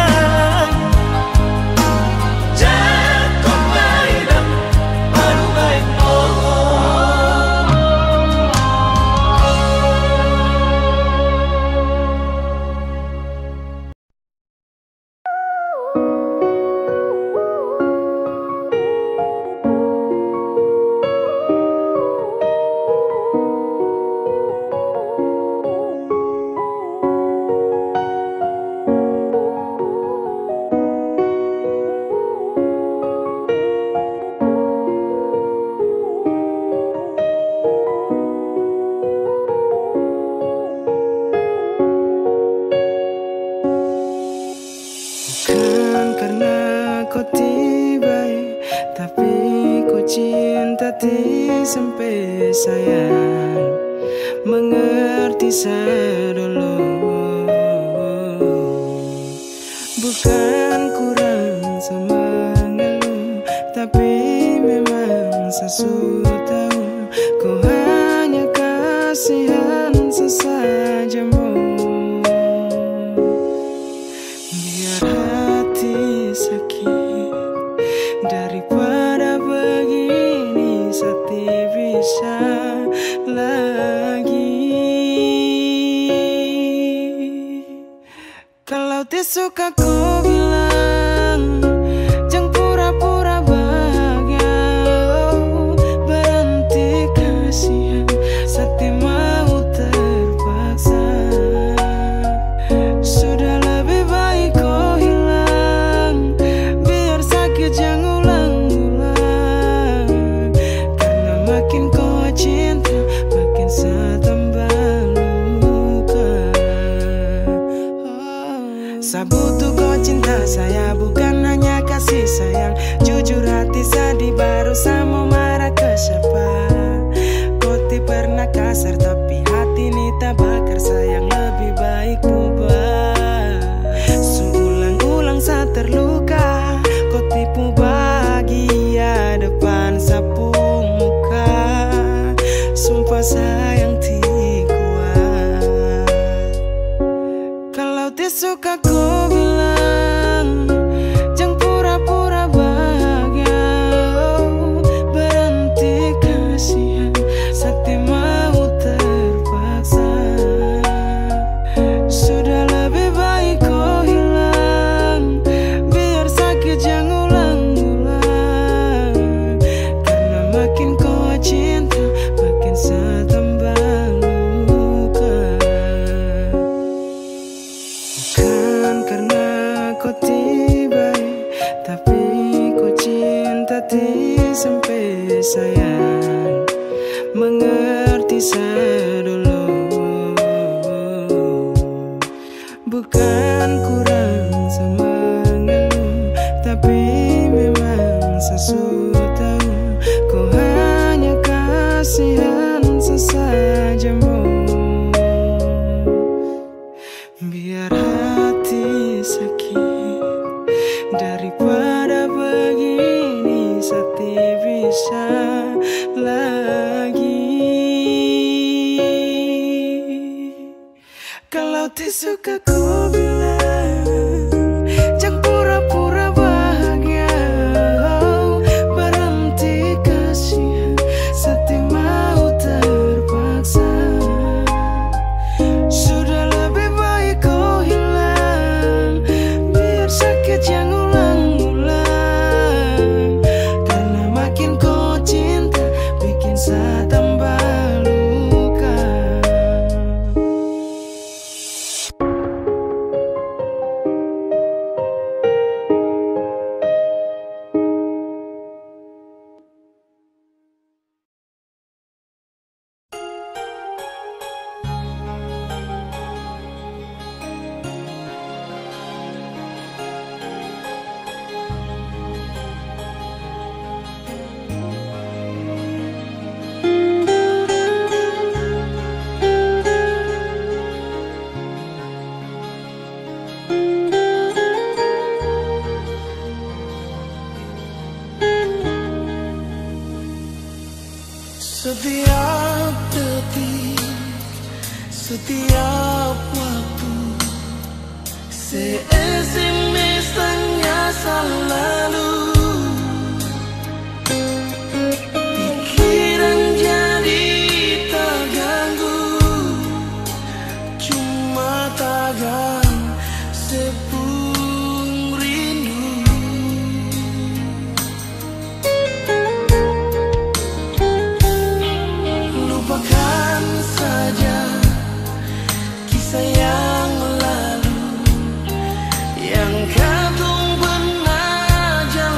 jakong mainang baru baik mohon. Bukan karena kau tiba, tapi kau cinta sampai sayang, mengerti dulu. Bukan kurang Tapi memang saya sudah tahu kau hanya kasihan sesajamu. Biar hati sakit daripada begini, Sakti bisa lagi. Kalau suka kau bilang jangan pura-pura bahagia, berhenti kasihan, Sakti mau terpaksa. Sudah lebih baik kau hilang, biar sakit jangan ulang-ulang. Karena makin kau cinta, makin saya tambah luka. Saya butuh kau cinta saya, bukan hanya kasih sayang. Jujur hati sedih, baru saya mau marah ke siapa. Kau tidak pernah kasar, tapi hati ini tak bakar. Sayang lebih baik bubar. Seulang-ulang saya terluka, kau tipu bahagia depan sapu muka. Sumpah sayang tidak kuat. Kalau tidak suka kau bilang jangan pura-pura bahagia, berhenti kasihan, Sakti mau terpaksa. Sudah lebih baik kau hilang, biar sakit jangan ulang-ulang. Karena makin kau cinta, makin saya tambah luka. Bukan karena kau tiba, tapi kau cinta sampai sayang. Mengerti saya dulu, bukan kurang sama ngeluh, tapi memang saya sudah tahu kau hanya kasihan sesajamu. Biar hati sakit daripada begini, Sakti bisa lagi. Kalau tidak suka kau bilang jangan pura-pura bahagia, berhenti kasihan, Sakti mau terpaksa. Sudah lebih baik kau hilang, biar sakit jangan ulang-ulang. Karena makin kau cinta, bikin saya tambah luka. Setiap detik, setiap waktu, SMS tanya selalu. Pikiran jadi terganggu, cuma tagan sepung rindu. Lupakan saja kisah yang lalu, yang kadung pernah jalan.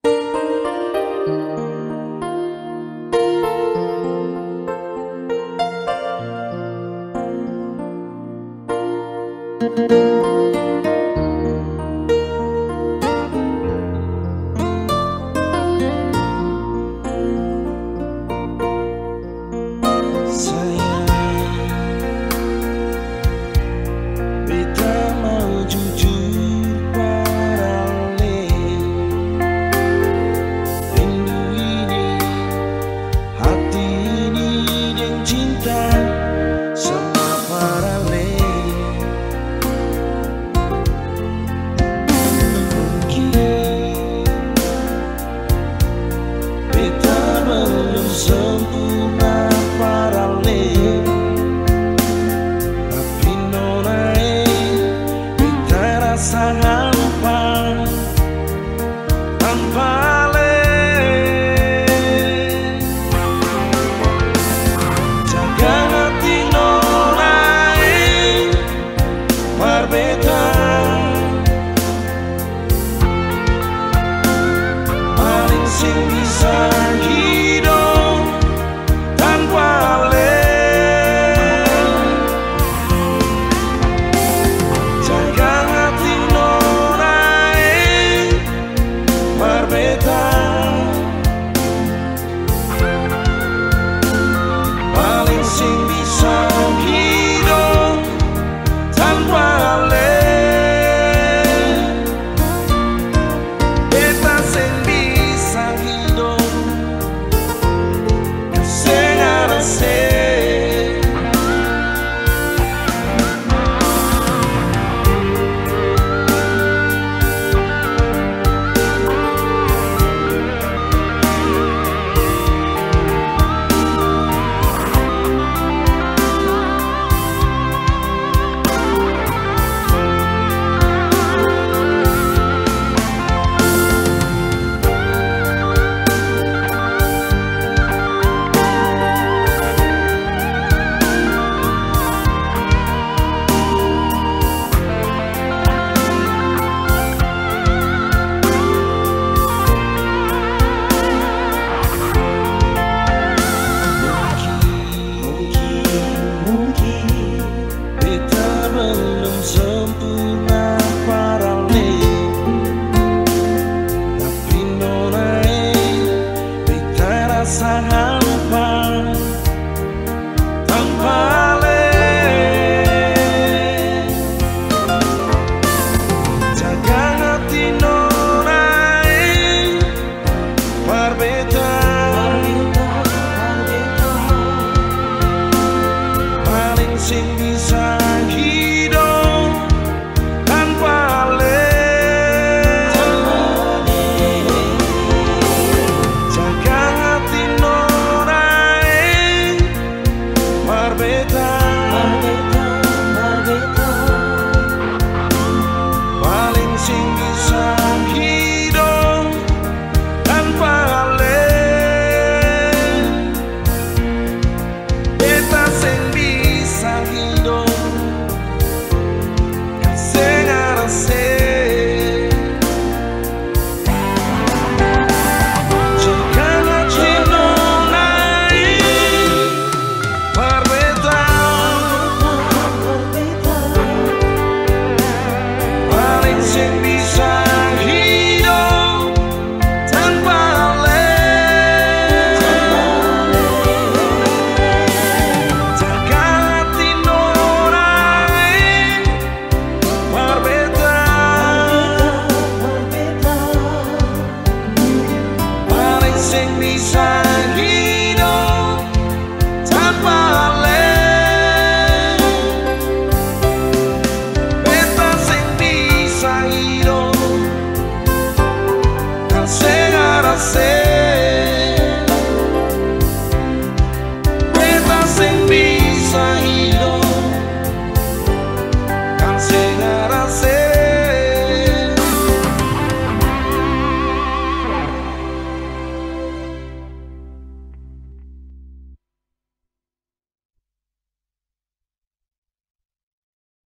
Better